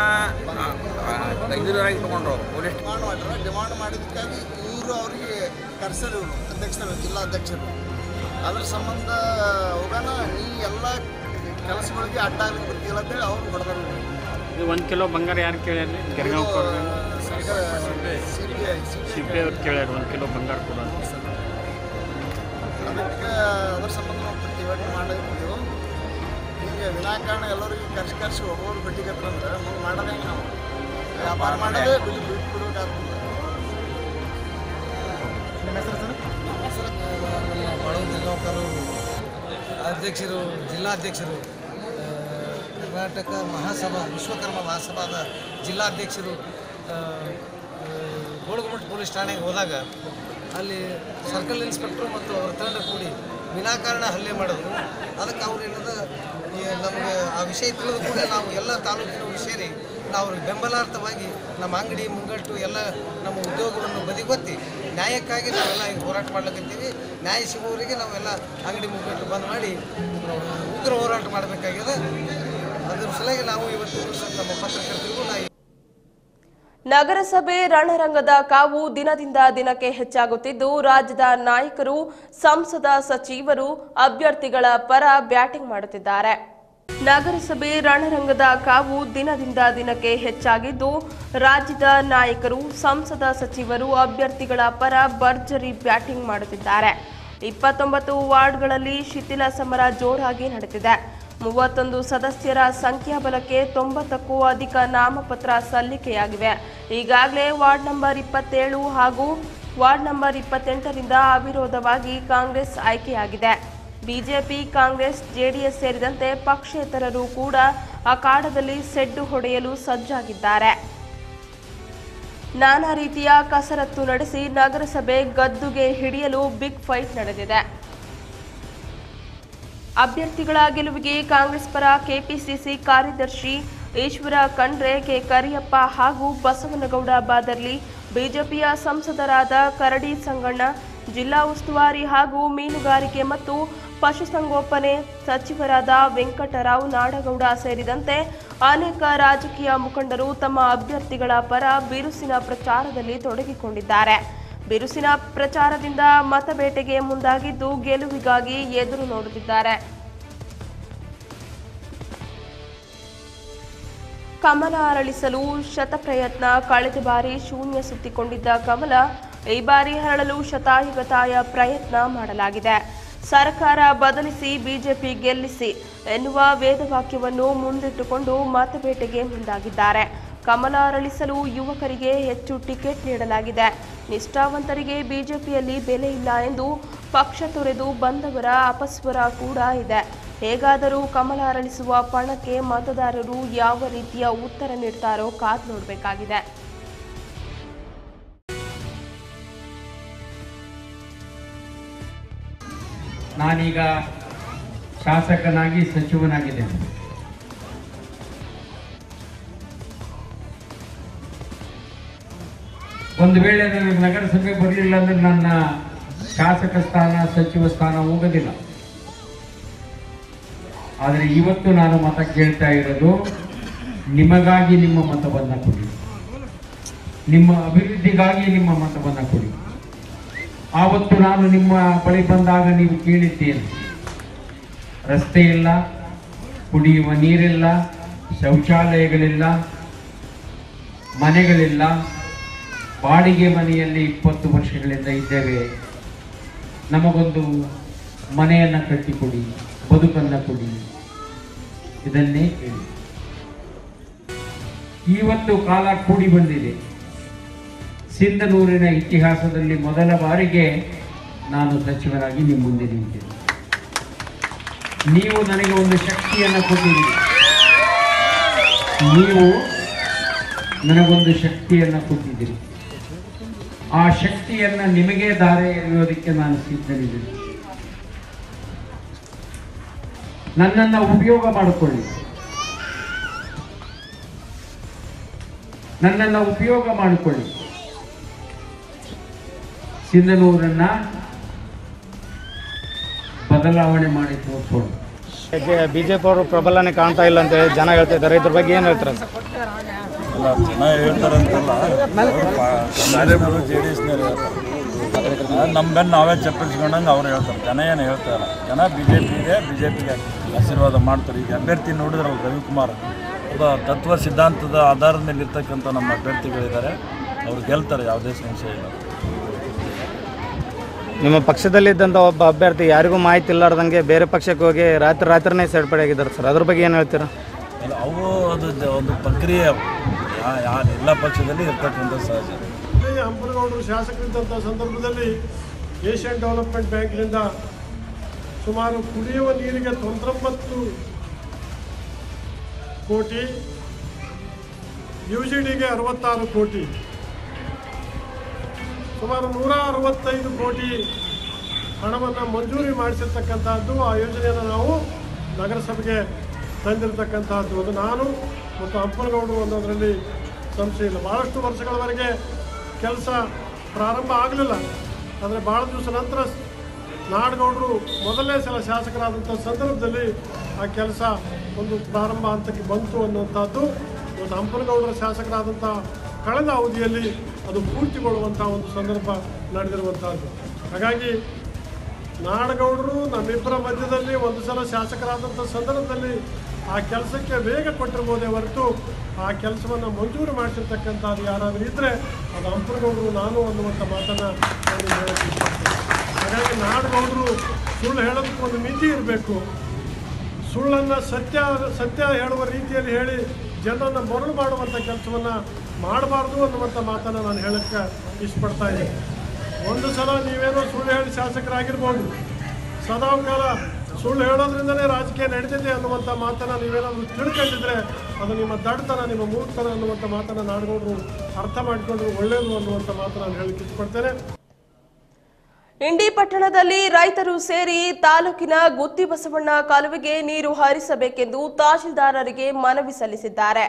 ಇದ್ರಾಗಿ ತೊಗೊಂಡ್ರು ಪೊಲೀಸ್ ಡಿಮಾಂಡ್ ಮಾಡಿದ್ದಕ್ಕಾಗಿ ಇವರು ಅವರಿಗೆ ಕರೆಸಲು ಅಧ್ಯಕ್ಷರು, ಜಿಲ್ಲಾ ಅಧ್ಯಕ್ಷರು ಅದ್ರ ಸಂಬಂಧ ಹೋಗೋಣ, ನೀ ಎಲ್ಲ ಕೆಲಸಗಳಿಗೆ ಅಡ್ಡ ಆಗಲಿಕ್ಕೆ ಬರ್ತಿಲ್ಲ ಅಂತೇಳಿ ಅವ್ರು ಹೊಡೆದ್ರು. 1 ಕಿಲೋ ಬಂಗಾರ ಯಾರು ಕೇಳ್ಯಾರ? ಗಿರ್ಗಾಂವ್ಕರ್ CP ಅವ್ರು ಕೇಳ್ಯಾರ 1 ಕಿಲೋ ಬಂಗಾರ ಕೊಡು ಅಂತ. ಅದಕ್ಕೆ ಅದ್ರ ಸಂಬಂಧ ನಾವು ಪ್ರತಿಭಟನೆ ಮಾಡಿದ್ದೀವಿ. ಈಗ ವಿನಾಕಾರಣ ಎಲ್ಲರಿಗೂ ಕರ್ಸಿ ಒಬ್ಬರು ಬಿಟ್ಟಿಗತ್ತಂದ್ರೆ ಮುಂದೆ ಮಾಡೋದೇ ನಾವು ವ್ಯಾಪಾರ ಮಾಡೋದೇ ಬಿಡ್ಬೇಕಾಗ್ತದೆ. ಬಾಳು ಗಿರ್ಗಾಂವ್ಕರ್ ಅಧ್ಯಕ್ಷರು, ಜಿಲ್ಲಾಧ್ಯಕ್ಷರು, ಕರ್ನಾಟಕ ಮಹಾಸಭಾ ವಿಶ್ವಕರ್ಮ ಮಹಾಸಭಾದ ಜಿಲ್ಲಾಧ್ಯಕ್ಷರು ಗೋಳಗುಮ್ಮಟ ಪೊಲೀಸ್ ಠಾಣೆಗೆ ಹೋದಾಗ ಅಲ್ಲಿ ಸರ್ಕಲ್ ಇನ್ಸ್ಪೆಕ್ಟ್ರು ಮತ್ತು ಅವರ ತಂಡ ಕೂಡಿ ವಿನಾಕಾರಣ ಹಲ್ಲೆ ಮಾಡಿದ್ರು. ಅದಕ್ಕೆ ಅವ್ರು ಏನದ ನಮಗೆ ಆ ವಿಷಯ ತಿಳಿದು ಕೂಡ ನಾವು ಎಲ್ಲ ತಾಲೂಕಿನವರು ಸೇರಿ ನಾವು ಬೆಂಬಲಾರ್ಥವಾಗಿ ನಮ್ಮ ಅಂಗಡಿ ಮುಂಗಟ್ಟು ಎಲ್ಲ ನಮ್ಮ ಉದ್ಯೋಗವನ್ನು ಬದಿಗೊತ್ತಿ ನ್ಯಾಯಕ್ಕಾಗಿ ನಾವೆಲ್ಲ ಈಗ ಹೋರಾಟ ಮಾಡ್ಲಿಕ್ಕೀವಿ. ನ್ಯಾಯ ಸಿಗುವವರಿಗೆ ನಾವೆಲ್ಲ ಅಂಗಡಿ ಮುಂಗಟ್ಟು ಬಂದ್ ಮಾಡಿ ಉಗ್ರ ಹೋರಾಟ ಮಾಡಬೇಕಾಗಿದೆ. ಅದರ ಸಲುವಾಗಿ ನಾವು ಇವತ್ತು ನಮ್ಮ ಪತ್ರಕರ್ತರಿಗೂ ನಗರಸಭೆ ರಣರಂಗದ ಕಾವು ದಿನದಿಂದ ದಿನಕ್ಕೆ ಹೆಚ್ಚಾಗುತ್ತಿದ್ದು, ರಾಜ್ಯದ ನಾಯಕರು, ಸಂಸದ, ಸಚಿವರು ಅಭ್ಯರ್ಥಿಗಳ ಪರ ಬ್ಯಾಟಿಂಗ್ ಮಾಡುತ್ತಿದ್ದಾರೆ. ನಗರಸಭೆ ರಣರಂಗದ ಕಾವು ದಿನದಿಂದ ದಿನಕ್ಕೆ ಹೆಚ್ಚಾಗಿದ್ದು, ರಾಜ್ಯದ ನಾಯಕರು, ಸಂಸದ, ಸಚಿವರು ಅಭ್ಯರ್ಥಿಗಳ ಪರ ಭರ್ಜರಿ ಬ್ಯಾಟಿಂಗ್ ಮಾಡುತ್ತಿದ್ದಾರೆ. 29 ವಾರ್ಡ್ಗಳಲ್ಲಿ ಶಿಥಿಲ ಸಮರ ಜೋರಾಗಿ ನಡೆದಿದೆ. 31 ಸದಸ್ಯರ ಸಂಖ್ಯಾಬಲಕ್ಕೆ 90ಕ್ಕೂ ಅಧಿಕ ನಾಮಪತ್ರ ಸಲ್ಲಿಕೆಯಾಗಿವೆ. ಈಗಾಗಲೇ ವಾರ್ಡ್ ನಂಬರ್ 27 ಹಾಗೂ ವಾರ್ಡ್ ನಂಬರ್ 28ರಿಂದ ಅವಿರೋಧವಾಗಿ ಕಾಂಗ್ರೆಸ್ ಆಯ್ಕೆಯಾಗಿದೆ. ಬಿಜೆಪಿ, ಕಾಂಗ್ರೆಸ್, ಜೆಡಿಎಸ್ ಸೇರಿದಂತೆ ಪಕ್ಷೇತರರು ಕೂಡ ಅಖಾಡದಲ್ಲಿ ಸೆಡ್ಡು ಹೊಡೆಯಲು ಸಜ್ಜಾಗಿದ್ದಾರೆ. ನಾನಾ ರೀತಿಯ ಕಸರತ್ತು ನಡೆಸಿ ನಗರಸಭೆ ಗದ್ದುಗೆ ಹಿಡಿಯಲು ಬಿಗ್ ಫೈಟ್ ನಡೆದಿದೆ. ಅಭ್ಯರ್ಥಿಗಳ ಗೆಲುವಿಗೆ ಕಾಂಗ್ರೆಸ್ ಪರ ಕೆಪಿಸಿಸಿ ಕಾರ್ಯದರ್ಶಿ ಈಶ್ವರ ಖಂಡ್ರೆ, ಕೆ ಕರಿಯಪ್ಪ ಹಾಗೂ ಬಸವನಗೌಡ ಬಾದರ್ಲಿ, ಬಿಜೆಪಿಯ ಸಂಸದರಾದ ಕರಡಿ ಸಂಗಣ್ಣ, ಜಿಲ್ಲಾ ಉಸ್ತುವಾರಿ ಹಾಗೂ ಮೀನುಗಾರಿಕೆ ಮತ್ತು ಪಶುಸಂಗೋಪನೆ ಸಚಿವರಾದ ವೆಂಕಟರಾವ್ ನಾಡಗೌಡ ಸೇರಿದಂತೆ ಅನೇಕ ರಾಜಕೀಯ ಮುಖಂಡರು ತಮ್ಮ ಅಭ್ಯರ್ಥಿಗಳ ಪರ ಬಿರುಸಿನ ಪ್ರಚಾರದಲ್ಲಿ ತೊಡಗಿಕೊಂಡಿದ್ದಾರೆ. ಬಿರುಸಿನ ಪ್ರಚಾರದಿಂದ ಮತಬೇಟೆಗೆ ಮುಂದಾಗಿದ್ದು, ಗೆಲುವಿಗಾಗಿ ಎದುರು ನೋಡುತ್ತಿದ್ದಾರೆ. ಕಮಲ ಅರಳಿಸಲು ಶತಪ್ರಯತ್ನ. ಕಳೆದ ಬಾರಿ ಶೂನ್ಯ ಸುತ್ತಿಕೊಂಡಿದ್ದ ಕಮಲ ಈ ಬಾರಿ ಹರಳಲು ಶತಾಯುಗತಾಯ ಪ್ರಯತ್ನ ಮಾಡಲಾಗಿದೆ. ಸರ್ಕಾರ ಬದಲಿಸಿ ಬಿಜೆಪಿ ಗೆಲ್ಲಿಸಿ ಎನ್ನುವ ವೇದವಾಕ್ಯವನ್ನು ಮುಂದಿಟ್ಟುಕೊಂಡು ಮತಬೇಟೆಗೆ ಮುಂದಾಗಿದ್ದಾರೆ. ಕಮಲ ಅರಳಿಸಲು ಯುವಕರಿಗೆ ಹೆಚ್ಚು ಟಿಕೆಟ್ ನೀಡಲಾಗಿದೆ. ನಿಷ್ಠಾವಂತರಿಗೆ ಬಿಜೆಪಿಯಲ್ಲಿ ಬೆಲೆ ಇಲ್ಲ ಎಂದು ಪಕ್ಷ ತೊರೆದು ಬಂದವರ ಅಪಸ್ವರ ಕೂಡ ಇದೆ. ಹೇಗಾದರೂ ಕಮಲ ಅರಳಿಸುವ ಪಣಕ್ಕೆ ಮತದಾರರು ಯಾವ ರೀತಿಯ ಉತ್ತರ ನೀಡ್ತಾರೋ ಕಾದು ನೋಡಬೇಕಾಗಿದೆ. ನಾನೀಗ ಶಾಸಕನಾಗಿ ಸಚಿವನಾಗಿದ್ದೇನೆ. ಒಂದು ವೇಳೆ ನನಗೆ ನಗರಸಭೆ ಬರಲಿಲ್ಲ ಅಂದ್ರೆ ನನ್ನ ಶಾಸಕ ಸ್ಥಾನ, ಸಚಿವ ಸ್ಥಾನ ಹೋಗೋದಿಲ್ಲ. ಆದರೆ ಇವತ್ತು ನಾನು ಮತ ಕೇಳ್ತಾ ಇರೋದು, ನಿಮಗಾಗಿ ನಿಮ್ಮ ಮತವನ್ನ ಕೊಡಿ, ನಿಮ್ಮ ಅಭಿವೃದ್ಧಿಗಾಗಿ ನಿಮ್ಮ ಮತವನ್ನ ಕೊಡಿ. ಆವತ್ತು ನಾನು ನಿಮ್ಮ ಬಳಿ ಬಂದಾಗ ನೀವು ಕೇಳಿದ್ದೇನೆ, ರಸ್ತೆ ಇಲ್ಲ, ಕುಡಿಯುವ ನೀರಿಲ್ಲ, ಶೌಚಾಲಯಗಳಿಲ್ಲ, ಮನೆಗಳಿಲ್ಲ, ಬಾಡಿಗೆ ಮನೆಯಲ್ಲಿ 20 ವರ್ಷಗಳಿಂದ ಇದ್ದೇವೆ, ನಮಗೊಂದು ಮನೆಯನ್ನು ಕಟ್ಟಿಕೊಡಿ, ಬದುಕನ್ನು ಕೊಡಿ, ಇದನ್ನೇ ಹೇಳಿ. ಇವತ್ತು ಕಾಲ ಕೂಡಿ ಬಂದಿದೆ. ಸಿಂಧನೂರಿನ ಇತಿಹಾಸದಲ್ಲಿ ಮೊದಲ ಬಾರಿಗೆ ನಾನು ಸಚಿವರಾಗಿ ನಿಮ್ಮ ಮುಂದೆ ನಿಂತಿದ್ದೆ. ನೀವು ನನಗೆ ಒಂದು ಶಕ್ತಿಯನ್ನು ಕೊಟ್ಟಿದ್ದೀರಿ. ನೀವು ನನಗೊಂದು ಶಕ್ತಿಯನ್ನು ಕೊಟ್ಟಿದ್ದೀರಿ. ಆ ಶಕ್ತಿಯನ್ನು ನಿಮಗೆ ಧಾರೆ ಎರೆಯೋದಕ್ಕೆ ನಾನು ಸಿದ್ಧನಿದ್ದೀನಿ. ನನ್ನನ್ನು ಉಪಯೋಗ ಮಾಡಿಕೊಳ್ಳಿ. ನನ್ನನ್ನು ಉಪಯೋಗ ಮಾಡಿಕೊಳ್ಳಿ. ಸಿಂಧನೂರನ್ನ ಬದಲಾವಣೆ ಮಾಡಿ ತೋರಿಸೋಣ. ಬಿಜೆಪಿ ಅವರು ಪ್ರಬಲನೆ ಕಾಣ್ತಾ ಇಲ್ಲ ಅಂತ ಹೇಳಿ ಜನ ಹೇಳ್ತಾ ಇದ್ದಾರೆ. ಇದ್ರ ಬಗ್ಗೆ ಏನು ಹೇಳ್ತಾರೆ? ಅಲ್ಲ, ಜನ ಹೇಳ್ತಾರೆ ಅಂತಲ್ಲ, JDS-ನವ್ರು ಹೇಳ್ತಾರೆ. ನಮ್ಮ ಬೆನ್ನು ನಾವೇ ಚಪ್ಪಲಿಸ್ಕೊಂಡಂಗೆ ಅವ್ರು ಹೇಳ್ತಾರೆ. ಜನ ಏನು ಹೇಳ್ತಾ ಇಲ್ಲ. ಜನ ಬಿಜೆಪಿಗೆ ಆಶೀರ್ವಾದ ಮಾಡ್ತಾರೆ. ಈಗ ಅಭ್ಯರ್ಥಿ ನೋಡಿದ್ರೆ ಅವ್ರು ರವಿಕುಮಾರ್ ಒಬ್ಬ ತತ್ವ ಸಿದ್ಧಾಂತದ ಆಧಾರದ ಮೇಲೆ ಇರ್ತಕ್ಕಂಥ ನಮ್ಮ ಅಭ್ಯರ್ಥಿಗಳಿದ್ದಾರೆ. ಅವ್ರು ಗೆಲ್ತಾರೆ, ಯಾವುದೇ ಸಂಶಯ ಇಲ್ಲ. ನಿಮ್ಮ ಪಕ್ಷದಲ್ಲಿದ್ದಂಥ ಒಬ್ಬ ಅಭ್ಯರ್ಥಿ ಯಾರಿಗೂ ಮಾಹಿತಿ ಇಲ್ಲಾರ್ದಂಗೆ ಬೇರೆ ಪಕ್ಷಕ್ಕೆ ಹೋಗಿ ರಾತ್ರಿನೇ ಸೇರ್ಪಡೆಯಾಗಿದ್ದಾರೆ ಸರ್, ಅದ್ರ ಬಗ್ಗೆ ಏನು ಹೇಳ್ತೀರಾ? ಅವು ಅದು ಒಂದು ಪ್ರಕ್ರಿಯೆ, ಎಲ್ಲ ಪಕ್ಷದಲ್ಲಿ ಇರ್ತಕ್ಕಂಥ ಸಹಜ. ಹಂಪನಗೌಡರು ಶಾಸಕರಿದ್ದಂಥ ಸಂದರ್ಭದಲ್ಲಿ ಏಷ್ಯನ್ ಡೆವಲಪ್ಮೆಂಟ್ ಬ್ಯಾಂಕ್ನಿಂದ ಸುಮಾರು ಕುಡಿಯುವ ನೀರಿಗೆ 99 ಕೋಟಿ, UGDಗೆ 66 ಕೋಟಿ ಸುಮಾರು 165 ಕೋಟಿ ಹಣವನ್ನು ಮಂಜೂರಿ ಮಾಡಿಸಿರ್ತಕ್ಕಂಥದ್ದು. ಆ ಯೋಜನೆಯನ್ನು ನಾವು ನಗರಸಭೆಗೆ ತಂದಿರತಕ್ಕಂಥದ್ದು. ಅದು ನಾನು ಮತ್ತು ಹಂಪನಗೌಡರು ಅನ್ನೋದರಲ್ಲಿ ಸಂಶಯ ಇಲ್ಲ. ಭಾಳಷ್ಟು ವರ್ಷಗಳವರೆಗೆ ಕೆಲಸ ಪ್ರಾರಂಭ ಆಗಲಿಲ್ಲ. ಆದರೆ ಭಾಳ ದಿವಸ ನಂತರ ನಾಡಗೌಡರು ಮೊದಲನೇ ಸಲ ಶಾಸಕರಾದಂಥ ಸಂದರ್ಭದಲ್ಲಿ ಆ ಕೆಲಸ ಒಂದು ಪ್ರಾರಂಭ ಹಂತಕ್ಕೆ ಬಂತು ಅನ್ನುವಂಥದ್ದು. ಮತ್ತು ಹಂಪನಗೌಡರ ಶಾಸಕರಾದಂಥ ಕಳೆದ ಅವಧಿಯಲ್ಲಿ ಅದು ಪೂರ್ತಿಗೊಳ್ಳುವಂಥ ಒಂದು ಸಂದರ್ಭ ನಡೆದಿರುವಂಥದ್ದು. ಹಾಗಾಗಿ ನಾಡಗೌಡರು ನಮ್ಮಿಬ್ಬರ ಮಧ್ಯದಲ್ಲಿ ಒಂದು ಸಲ ಶಾಸಕರಾದಂಥ ಸಂದರ್ಭದಲ್ಲಿ ಆ ಕೆಲಸಕ್ಕೆ ವೇಗ ಕೊಟ್ಟಿರ್ಬೋದೇ ಹೊರತು ಆ ಕೆಲಸವನ್ನು ಮಂಜೂರು ಮಾಡಿಸಿರ್ತಕ್ಕಂಥದ್ದು ಯಾರಾದರೂ ಇದ್ದರೆ ಅದು ಹಂಪನಗೌಡರು ನಾನು ಅನ್ನುವಂಥ ಮಾತನ್ನು ನಾನು ಹೇಳಕ್ಕೆ ಇಷ್ಟಪಡ್ತೀನಿ. ಹಾಗಾಗಿ ನಾಡಗೌಡರು ಸುಳ್ಳು ಹೇಳೋದಕ್ಕೆ ಒಂದು ಮಿತಿ ಇರಬೇಕು. ಸುಳ್ಳನ್ನು ಸತ್ಯ ಹೇಳುವ ರೀತಿಯಲ್ಲಿ ಹೇಳಿ ಜನರನ್ನು ಮರಳು ಮಾಡುವಂಥ ಕೆಲಸವನ್ನು ಮಾಡಬಾರ್ದು ಅನ್ನುವಂಥ ಮಾತನ್ನು ನಾನು ಹೇಳಕ್ಕೆ ಇಷ್ಟಪಡ್ತಾ ಇದ್ದೀನಿ. ಒಂದು ಸಲ ನೀವೇನೋ ಸುಳ್ಳು ಹೇಳಿ ಶಾಸಕರಾಗಿರ್ಬೋದು, ಸದಾಕಾಲ ಸುಳ್ಳು ಹೇಳೋದ್ರಿಂದಲೇ ರಾಜಕೀಯ ನಡೀತಿದೆ ಅನ್ನುವಂಥ ಮಾತನ್ನು ನೀವೇನಾದರೂ ತಿಳ್ಕೊಂಡಿದ್ರೆ ಅದು ನಿಮ್ಮ ದಡ್ತನ, ನಿಮ್ಮ ಮೂರ್ತನ ಅನ್ನುವಂಥ ಮಾತನ್ನು ನಾಡಗೌಡರು ಅರ್ಥ ಮಾಡಿಕೊಂಡ್ರು ಒಳ್ಳೆಯದು ಅನ್ನುವಂಥ ಮಾತನ್ನು ನಾನು ಹೇಳಕ್ಕೆ ಇಷ್ಟಪಡ್ತೇನೆ. ಇಂಡಿ ಪಟ್ಟಣದಲ್ಲಿ ರೈತರು ಸೇರಿ ತಾಲೂಕಿನ ಗುತ್ತಿ ಬಸವಣ್ಣ ಕಾಲುವೆಗೆ ನೀರು ಹರಿಸಬೇಕೆಂದು ತಹಶೀಲ್ದಾರರಿಗೆ ಮನವಿ ಸಲ್ಲಿಸಿದ್ದಾರೆ.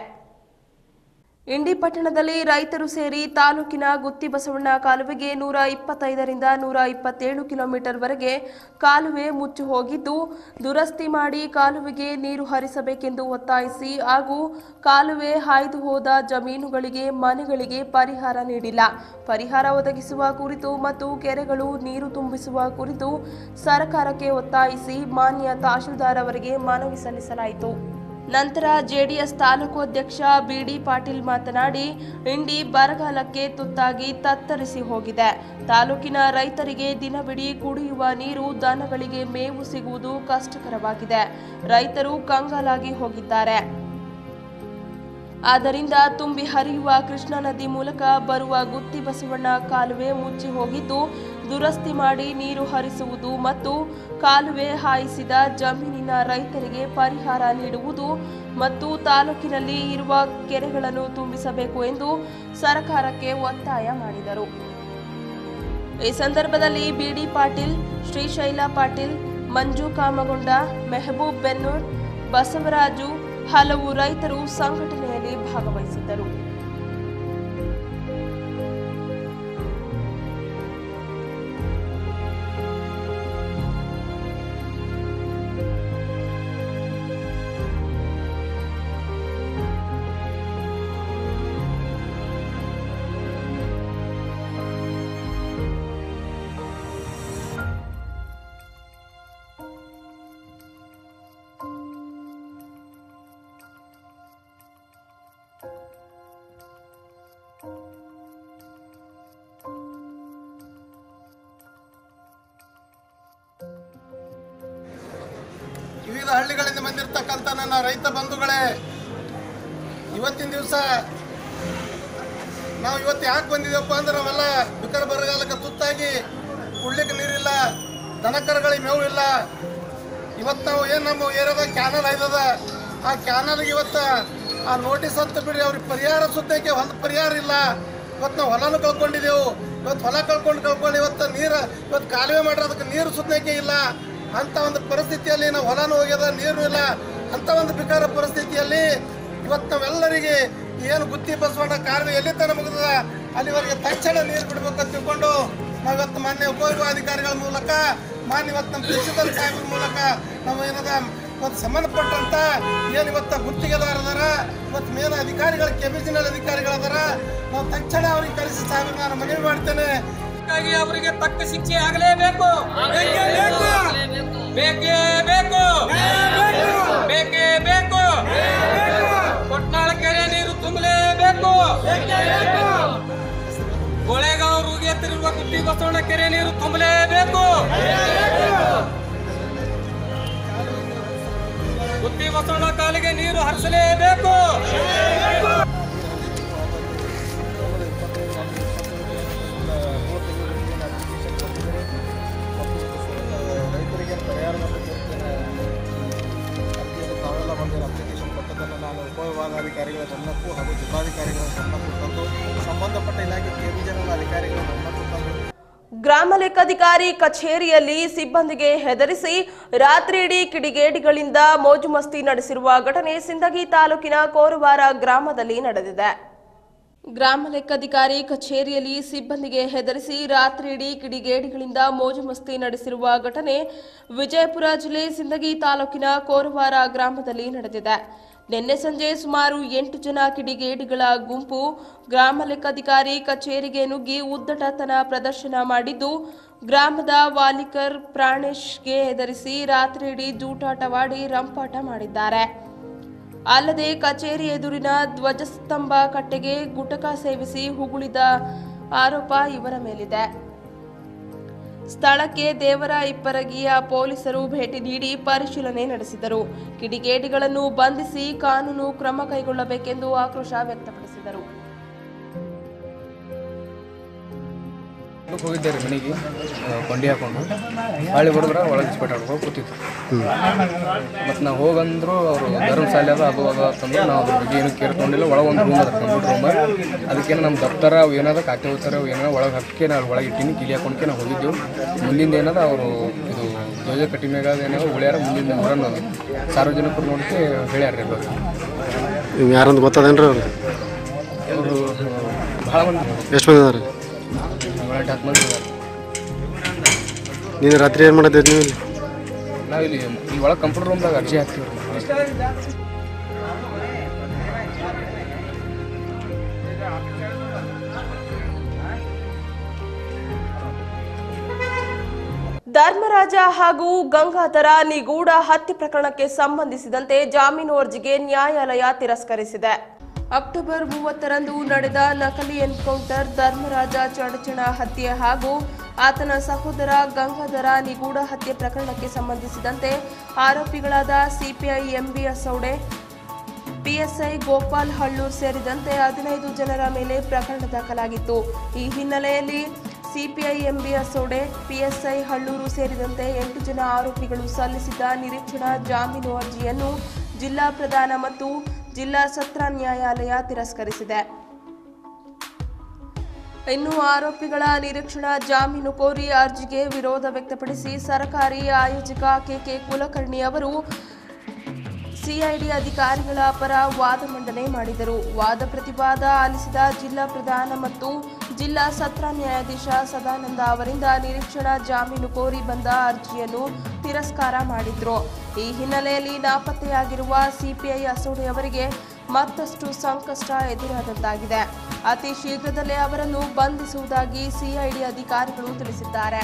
ಇಂಡಿ ಪಟ್ಟಣದಲ್ಲಿ ರೈತರು ಸೇರಿ ತಾಲೂಕಿನ ಗುತ್ತಿ ಬಸವಣ್ಣ ಕಾಲುವೆಗೆ 125ರಿಂದ 127 ಕಿಲೋಮೀಟರ್ ವರೆಗೆ ಕಾಲುವೆ ಮುಚ್ಚಿ ಹೋಗಿದ್ದು, ದುರಸ್ತಿ ಮಾಡಿ ಕಾಲುವೆಗೆ ನೀರು ಹರಿಸಬೇಕೆಂದು ಒತ್ತಾಯಿಸಿ ಹಾಗೂ ಕಾಲುವೆ ಹಾಯ್ದು ಹೋದ ಜಮೀನುಗಳಿಗೆ ಮನೆಗಳಿಗೆ ಪರಿಹಾರ ನೀಡಿಲ್ಲ. ಪರಿಹಾರ ಒದಗಿಸುವ ಕುರಿತು ಮತ್ತು ಕೆರೆಗಳು ನೀರು ತುಂಬಿಸುವ ಕುರಿತು ಸರ್ಕಾರಕ್ಕೆ ಒತ್ತಾಯಿಸಿ ಮಾನ್ಯ ತಹಶೀಲ್ದಾರ್ ಅವರಿಗೆ ಮನವಿ ಸಲ್ಲಿಸಲಾಯಿತು. ನಂತರ ಜೆಡಿಎಸ್ ತಾಲೂಕು ಅಧ್ಯಕ್ಷ ಬಿಡಿ ಪಾಟೀಲ್ ಮಾತನಾಡಿ, ಇಂಡಿ ಬರಗಾಲಕ್ಕೆ ತುತ್ತಾಗಿ ತತ್ತರಿಸಿ ಹೋಗಿದೆ. ತಾಲೂಕಿನ ರೈತರಿಗೆ ದಿನವಿಡೀ ಕುಡಿಯುವ ನೀರು, ದನಗಳಿಗೆ ಮೇವು ಸಿಗುವುದು ಕಷ್ಟಕರವಾಗಿದೆ. ರೈತರು ಕಂಗಾಲಾಗಿ ಹೋಗಿದ್ದಾರೆ. ಆದ್ದರಿಂದ ತುಂಬಿ ಹರಿಯುವ ಕೃಷ್ಣಾ ನದಿ ಮೂಲಕ ಬರುವ ಗುತ್ತಿ ಬಸವಣ್ಣ ಕಾಲುವೆ ಮುಚ್ಚಿ ಹೋಗಿದ್ದು, ದುರಸ್ತಿ ಮಾಡಿ ನೀರು ಹರಿಸುವುದು ಮತ್ತು ಕಾಲುವೆ ಹಾಯಿಸಿದ ಜಮೀನಿನ ರೈತರಿಗೆ ಪರಿಹಾರ ನೀಡುವುದು ಮತ್ತು ತಾಲೂಕಿನಲ್ಲಿ ಇರುವ ಕೆರೆಗಳನ್ನು ತುಂಬಿಸಬೇಕು ಎಂದು ಸರ್ಕಾರಕ್ಕೆ ಒತ್ತಾಯ ಮಾಡಿದರು. ಈ ಸಂದರ್ಭದಲ್ಲಿ ಬಿಡಿ ಪಾಟೀಲ್, ಶ್ರೀಶೈಲ ಪಾಟೀಲ್, ಮಂಜು ಕಾಮಗೊಂಡ, ಮೆಹಬೂಬ್ ಬೆನ್ನೂರ್, ಬಸವರಾಜು, ಹಲವು ರೈತರು ಸಂಘಟನೆಯಲ್ಲಿ ಭಾಗವಹಿಸಿದ್ದರು. ವಿವಿಧ ಹಳ್ಳಿಗಳಿಂದ ಬಂದಿರತಕ್ಕಂಥ ನನ್ನ ರೈತ ಬಂಧುಗಳೇ, ಇವತ್ತಿನ ದಿವಸ ನಾವು ಇವತ್ತು ಯಾಕೆ ಬಂದಿದ್ದೀವಪ್ಪ ಅಂದ್ರೆ ನಾವೆಲ್ಲ ಬಿಕರ ಬರಗಾಲಕ್ಕೆ ತುತ್ತಾಗಿ ಕುಡ್ಲಿಕ್ಕೆ ನೀರಿಲ್ಲ, ದನಕರುಗಳಿಗೆ ಮೇವು ಇಲ್ಲ. ಇವತ್ತು ನಾವು ಏನು ನಮ್ಮ ಏರಿಯಾದಾಗ ಕ್ಯಾನಲ್ ಐದದ, ಆ ಕ್ಯಾನಲ್ಗೆ ಇವತ್ತು ಆ ನೋಟಿಸ್ ಅಂತ ಬಿಡ್ರಿ, ಅವ್ರಿಗೆ ಪರಿಹಾರ ಸುತ್ತಕ್ಕೆ ಹೊಲ ಪರಿಹಾರ ಇಲ್ಲ. ಇವತ್ತು ನಾವು ಹೊಲನೂ ಕಳ್ಕೊಂಡಿದ್ದೆವು. ಇವತ್ತು ಹೊಲ ಕಳ್ಕೊಂಡು ಇವತ್ತು ನೀರು ಇವತ್ತು ಕಾಲುವೆ ಮಾಡಿರೋದಕ್ಕೆ ನೀರು ಸುತ್ತಕ್ಕೆ ಇಲ್ಲ. ಅಂಥ ಒಂದು ಪರಿಸ್ಥಿತಿಯಲ್ಲಿ ನಾವು ಹೊಲನೂ ಹೋಗ್ಯದ, ನೀರು ಇಲ್ಲ. ಅಂಥ ಒಂದು ಬಿಕಾರ ಪರಿಸ್ಥಿತಿಯಲ್ಲಿ ಇವತ್ತು ನಾವೆಲ್ಲರಿಗೆ ಏನು ಗುತ್ತಿ ಬಸವಣ್ಣ ಕಾಲುವೆ ಎಲ್ಲಿ ತನಕ ಮುಗಿದ ಅಲ್ಲಿವರೆಗೆ ತಕ್ಷಣ ನೀರು ಬಿಡಬೇಕಂತ ತಿಳ್ಕೊಂಡು ನಾವಿವತ್ತು ಮಾನ್ಯ ಉಪವಿಭಾಗಾಧಿಕಾರಿಗಳ ಮೂಲಕ, ಮಾನ್ಯ ಇವತ್ತು ನಮ್ಮ ತಹಶೀಲ್ದಾರ್ ಸಾಹೇಬ್ರ ಮೂಲಕ ನಾವು ಏನದ ಇವತ್ತು ಸಂಬಂಧಪಟ್ಟಂತ ಏನು ಇವತ್ತು ಗುತ್ತಿಗೆದಾರದಾರ, ಇವತ್ತು ಮೇನ್ ಅಧಿಕಾರಿಗಳು, ಕೆಬಿಜಿನಲ್ ಅಧಿಕಾರಿಗಳದಾರ, ನಾವು ತಕ್ಷಣ ಅವ್ರಿಗೆ ಕಳಿಸಿ ಸಾಹೇಬ್ರ ನಾನು ಮನವಿ ಮಾಡ್ತೇನೆ. ಅವರಿಗೆ ತಕ್ಕ ಶಿಕ್ಷೆ ಆಗಲೇಬೇಕು, ಬೇಕೇ ಬೇಕು, ಬೇಕೇ ಬೇಕು. ಕೊಟ್ನಾಳ ಕೆರೆ ನೀರು ತುಂಬಲೇಬೇಕು. ಗೋಳೆಗಾಂವ್ ರೂಗಿ ಎತ್ತಿರುವ ಗುತ್ತಿ ಬಸವಣ್ಣ ಕೆರೆ ನೀರು ತುಂಬಲೇಬೇಕು. ಗುತ್ತಿ ಬಸವಣ್ಣ ಕಾಲಿಗೆ ನೀರು ಹರಿಸಲೇಬೇಕು. ರೈತರಿಗೆ ಪರಿಹಾರ ತಾವೆಲ್ಲ ಬಂದು ಅಪ್ಲಿಕೇಶನ್ ಕೊಟ್ಟದನ್ನು ನಾನು ಉಪವಿಭಾಗಾಧಿಕಾರಿಗಳ ಗಮನಕ್ಕೂ ಹಾಗೂ ಜಿಲ್ಲಾಧಿಕಾರಿಗಳ ಗಮನಕ್ಕೂ ತಂದು ಸಂಬಂಧಪಟ್ಟ ಇಲಾಖೆ ಕೆಬಿಜನಲ್ ಅಧಿಕಾರಿಗಳ ಗಮನಕ್ಕೂ ತಂದು ಗ್ರಾಮ ಲೆಕ್ಕಾಧಿಕಾರಿ ಕಚೇರಿಯಲ್ಲಿ ಸಿಬ್ಬಂದಿಗೆ ಹೆದರಿಸಿ ರಾತ್ರಿಯಿಡೀ ಕಿಡಿಗೇಡಿಗಳಿಂದ ಮೋಜು ಮಸ್ತಿ ನಡೆಸಿರುವ ಘಟನೆ ಸಿಂದಗಿ ತಾಲೂಕಿನ ಕೋರವಾರ ಗ್ರಾಮದಲ್ಲಿ ನಡೆದಿದೆ. ಗ್ರಾಮ ಲೆಕ್ಕಾಧಿಕಾರಿ ಕಚೇರಿಯಲ್ಲಿ ಸಿಬ್ಬಂದಿಗೆ ಹೆದರಿಸಿ ರಾತ್ರಿಯಿಡೀ ಕಿಡಿಗೇಡಿಗಳಿಂದ ಮೋಜು ಮಸ್ತಿ ನಡೆಸಿರುವ ಘಟನೆ ವಿಜಯಪುರ ಜಿಲ್ಲೆ ಸಿಂದಗಿ ತಾಲೂಕಿನ ಕೋರವಾರ ಗ್ರಾಮದಲ್ಲಿ ನಡೆದಿದೆ. ನಿನ್ನೆ ಸಂಜೆ ಸುಮಾರು 8 ಜನ ಕಿಡಿಗೇಡಿಗಳ ಗುಂಪು ಗ್ರಾಮ ಲೆಕ್ಕಾಧಿಕಾರಿ ಕಚೇರಿಗೆ ನುಗ್ಗಿ ಉದ್ದಟತನ ಪ್ರದರ್ಶನ ಮಾಡಿದ್ದು, ಗ್ರಾಮದ ವಾಲಿಕರ್ ಪ್ರಾಣೇಶ್ಗೆ ಹೆದರಿಸಿ ರಾತ್ರಿಯಿಡೀ ಜೂಟಾಟವಾಡಿ ರಂಪಾಟ ಮಾಡಿದ್ದಾರೆ. ಅಲ್ಲದೆ ಕಚೇರಿ ಎದುರಿನ ಧ್ವಜಸ್ತಂಭ ಕಟ್ಟೆಗೆ ಗುಟಕ ಸೇವಿಸಿ ಉಗುಳಿದ ಆರೋಪ ಇವರ ಮೇಲಿದೆ. ಸ್ಥಳಕ್ಕೆ ದೇವರ ಇಪ್ಪರಗಿಯ ಪೊಲೀಸರು ಭೇಟಿ ನೀಡಿ ಪರಿಶೀಲನೆ ನಡೆಸಿದರು. ಕಿಡಿಗೇಡಿಗಳನ್ನು ಬಂಧಿಸಿ ಕಾನೂನು ಕ್ರಮ ಕೈಗೊಳ್ಳಬೇಕೆಂದು ಆಕ್ರೋಶ ವ್ಯಕ್ತಪಡಿಸಿದರು. ಹೋಗಿದ್ದಾರೆ ಮನೆಗೆ ಕೊಂಡಿ ಹಾಕೊಂಡು ಹಾಳಿ ಹೊಡೆದ್ರೆ ಒಳಗೆ ಇಸ್ಪೆಟ್ಟಾಡ್ಕೊ ಕೂತಿತ್ತು. ಮತ್ತು ನಾವು ಹೋಗಂದ್ರು ಅವರು ಧರ್ಮಶಾಲೆ ಅದು ಅಂತಂದ್ರೆ ನಾವು ಅದ್ರ ಬಗ್ಗೆ ಏನು ಕೇಳ್ಕೊಂಡಿಲ್ಲ. ಒಳಗೆ ಒಂದು ರೂಮ್ ಅದ, ಕಂಪ್ಯೂಟರ್ ರೂಮ್. ಅದಕ್ಕೇನು ನಮ್ಮ ದಪ್ತರ ಅವು ಏನಾದ ಕಾಕೆ ಹೋಗ್ತಾರೆ ಅವು ಏನಾರ ಒಳಗೆ ಹಾಕಿ ನಾವು ಒಳಗೆ ಇಟ್ಟಿನಿ ಕಿಲಿ ಹಾಕೊಂಡ್ಕೆ ನಾವು ಹೋಗಿದ್ದೆವು. ಮುಂದಿಂದ ಏನದ ಅವರು ಇದು ಧ್ವಜ ಕಟ್ಟಿನಾಗ ಏನಾಗ ಉಳ್ಯಾರ ಮುಂದಿನ ಊರನ್ನು ಸಾರ್ವಜನಿಕರು ನೋಡಿಕೆ ಹೇಳ್ಯಾರ. ನೀವು ಯಾರಂತ ಗೊತ್ತದೇನ್ರಿ ಅವರು? ಅವರು ಭಾಳ ಮಂದಿ. ಎಷ್ಟು ಮಂದಿ ಅದಾರೆ? 10 ಮಂದಿ ಇದ್ದಾರೆ. ನೀನು ರಾತ್ರಿ ಏನು ಮಾಡಿದ್ದೆ ನೀವು ಇಲ್ಲಿ? ನಾವಿಲ್ಲಿ ಈ ಒಳಗೆ ಕಂಪ್ಯೂಟರ್ ರೂಮ್ದಾಗ ಅರ್ಜಿ ಹಾಕ್ತೀವಿ. ಧರ್ಮರಾಜ ಹಾಗೂ ಗಂಗಾಧರ ನಿಗೂಢ ಹತ್ಯೆ ಪ್ರಕರಣಕ್ಕೆ ಸಂಬಂಧಿಸಿದಂತೆ ಜಾಮೀನು ಅರ್ಜಿಗೆ ನ್ಯಾಯಾಲಯ ತಿರಸ್ಕರಿಸಿದೆ. ಅಕ್ಟೋಬರ್ 30ರಂದು ನಡೆದ ನಕಲಿ ಎನ್ಕೌಂಟರ್, ಧರ್ಮರಾಜ ಚಡಚಣ ಹತ್ಯೆ ಹಾಗೂ ಆತನ ಸಹೋದರ ಗಂಗಾಧರ ನಿಗೂಢ ಹತ್ಯೆ ಪ್ರಕರಣಕ್ಕೆ ಸಂಬಂಧಿಸಿದಂತೆ ಆರೋಪಿಗಳಾದ CPI M B Asode, PSI Gopal Hallur ಸೇರಿದಂತೆ 15 ಜನರ ಮೇಲೆ ಪ್ರಕರಣ ದಾಖಲಾಗಿತ್ತು. ಈ ಹಿನ್ನೆಲೆಯಲ್ಲಿ CPI M B Asode, PSI Hallur ಸೇರಿದಂತೆ 8 ಜನ ಆರೋಪಿಗಳು ಸಲ್ಲಿಸಿದ್ದ ನಿರೀಕ್ಷಣಾ ಜಾಮೀನು ಅರ್ಜಿಯನ್ನು ಜಿಲ್ಲಾ ಪ್ರಧಾನ ಮತ್ತು ಜಿಲ್ಲಾ ಸತ್ರ ನ್ಯಾಯಾಲಯ ತಿರಸ್ಕರಿಸಿದೆ. ಇನ್ನು ಆರೋಪಿಗಳ ನಿರೀಕ್ಷಣಾ ಜಾಮೀನು ಕೋರಿ ಅರ್ಜಿಗೆ ವಿರೋಧ ವ್ಯಕ್ತಪಡಿಸಿ ಸರ್ಕಾರಿ ಆಯೋಜಕ ಕೆಕೆ ಕುಲಕರ್ಣಿ ಅವರು ಸಿಐಡಿ ಅಧಿಕಾರಿಗಳ ಪರ ವಾದ ಮಂಡನೆ ಮಾಡಿದರು. ವಾದ ಪ್ರತಿವಾದ ಆಲಿಸಿದ ಜಿಲ್ಲಾ ಪ್ರಧಾನ ಮತ್ತು ಜಿಲ್ಲಾ ಸತ್ರ ನ್ಯಾಯಾಧೀಶ ಸದಾನಂದ ಅವರಿಂದ ನಿರೀಕ್ಷಣಾ ಜಾಮೀನು ಕೋರಿ ಬಂದ ಅರ್ಜಿಯನ್ನು ತಿರಸ್ಕಾರ ಮಾಡಿದ್ರು. ಈ ಹಿನ್ನೆಲೆಯಲ್ಲಿ ನಾಪತ್ತೆಯಾಗಿರುವ ಸಿಪಿಐ ಅಸೋಡೆ ಅವರಿಗೆ ಮತ್ತಷ್ಟು ಸಂಕಷ್ಟ ಎದುರಾದಂತಾಗಿದೆ. ಅತಿ ಶೀಘ್ರದಲ್ಲೇ ಅವರನ್ನು ಬಂಧಿಸುವುದಾಗಿ ಸಿಐಡಿ ಅಧಿಕಾರಿಗಳು ತಿಳಿಸಿದ್ದಾರೆ.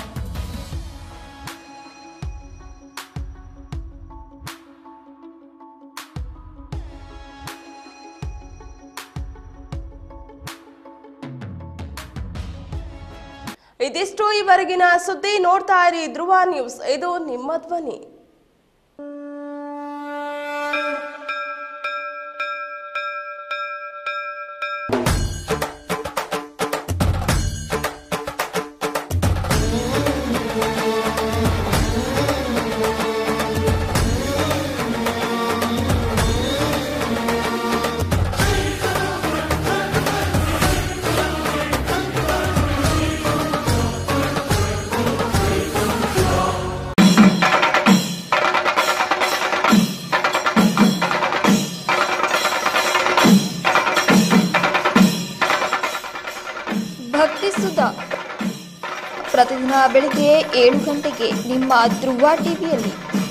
ಇದಿಷ್ಟು ಈವರೆಗಿನ ಸುದ್ದಿ. ನೋಡ್ತಾ ಇರಿ ಧ್ರುವ ನ್ಯೂಸ್, ಇದು ನಿಮ್ಮ ಧ್ವನಿ. ಪ್ರತಿದಿನ ಬೆಳಿಗ್ಗೆ 7 ಗಂಟೆಗೆ ನಿಮ್ಮ ಧ್ರುವ ಟಿವಿಯಲ್ಲಿ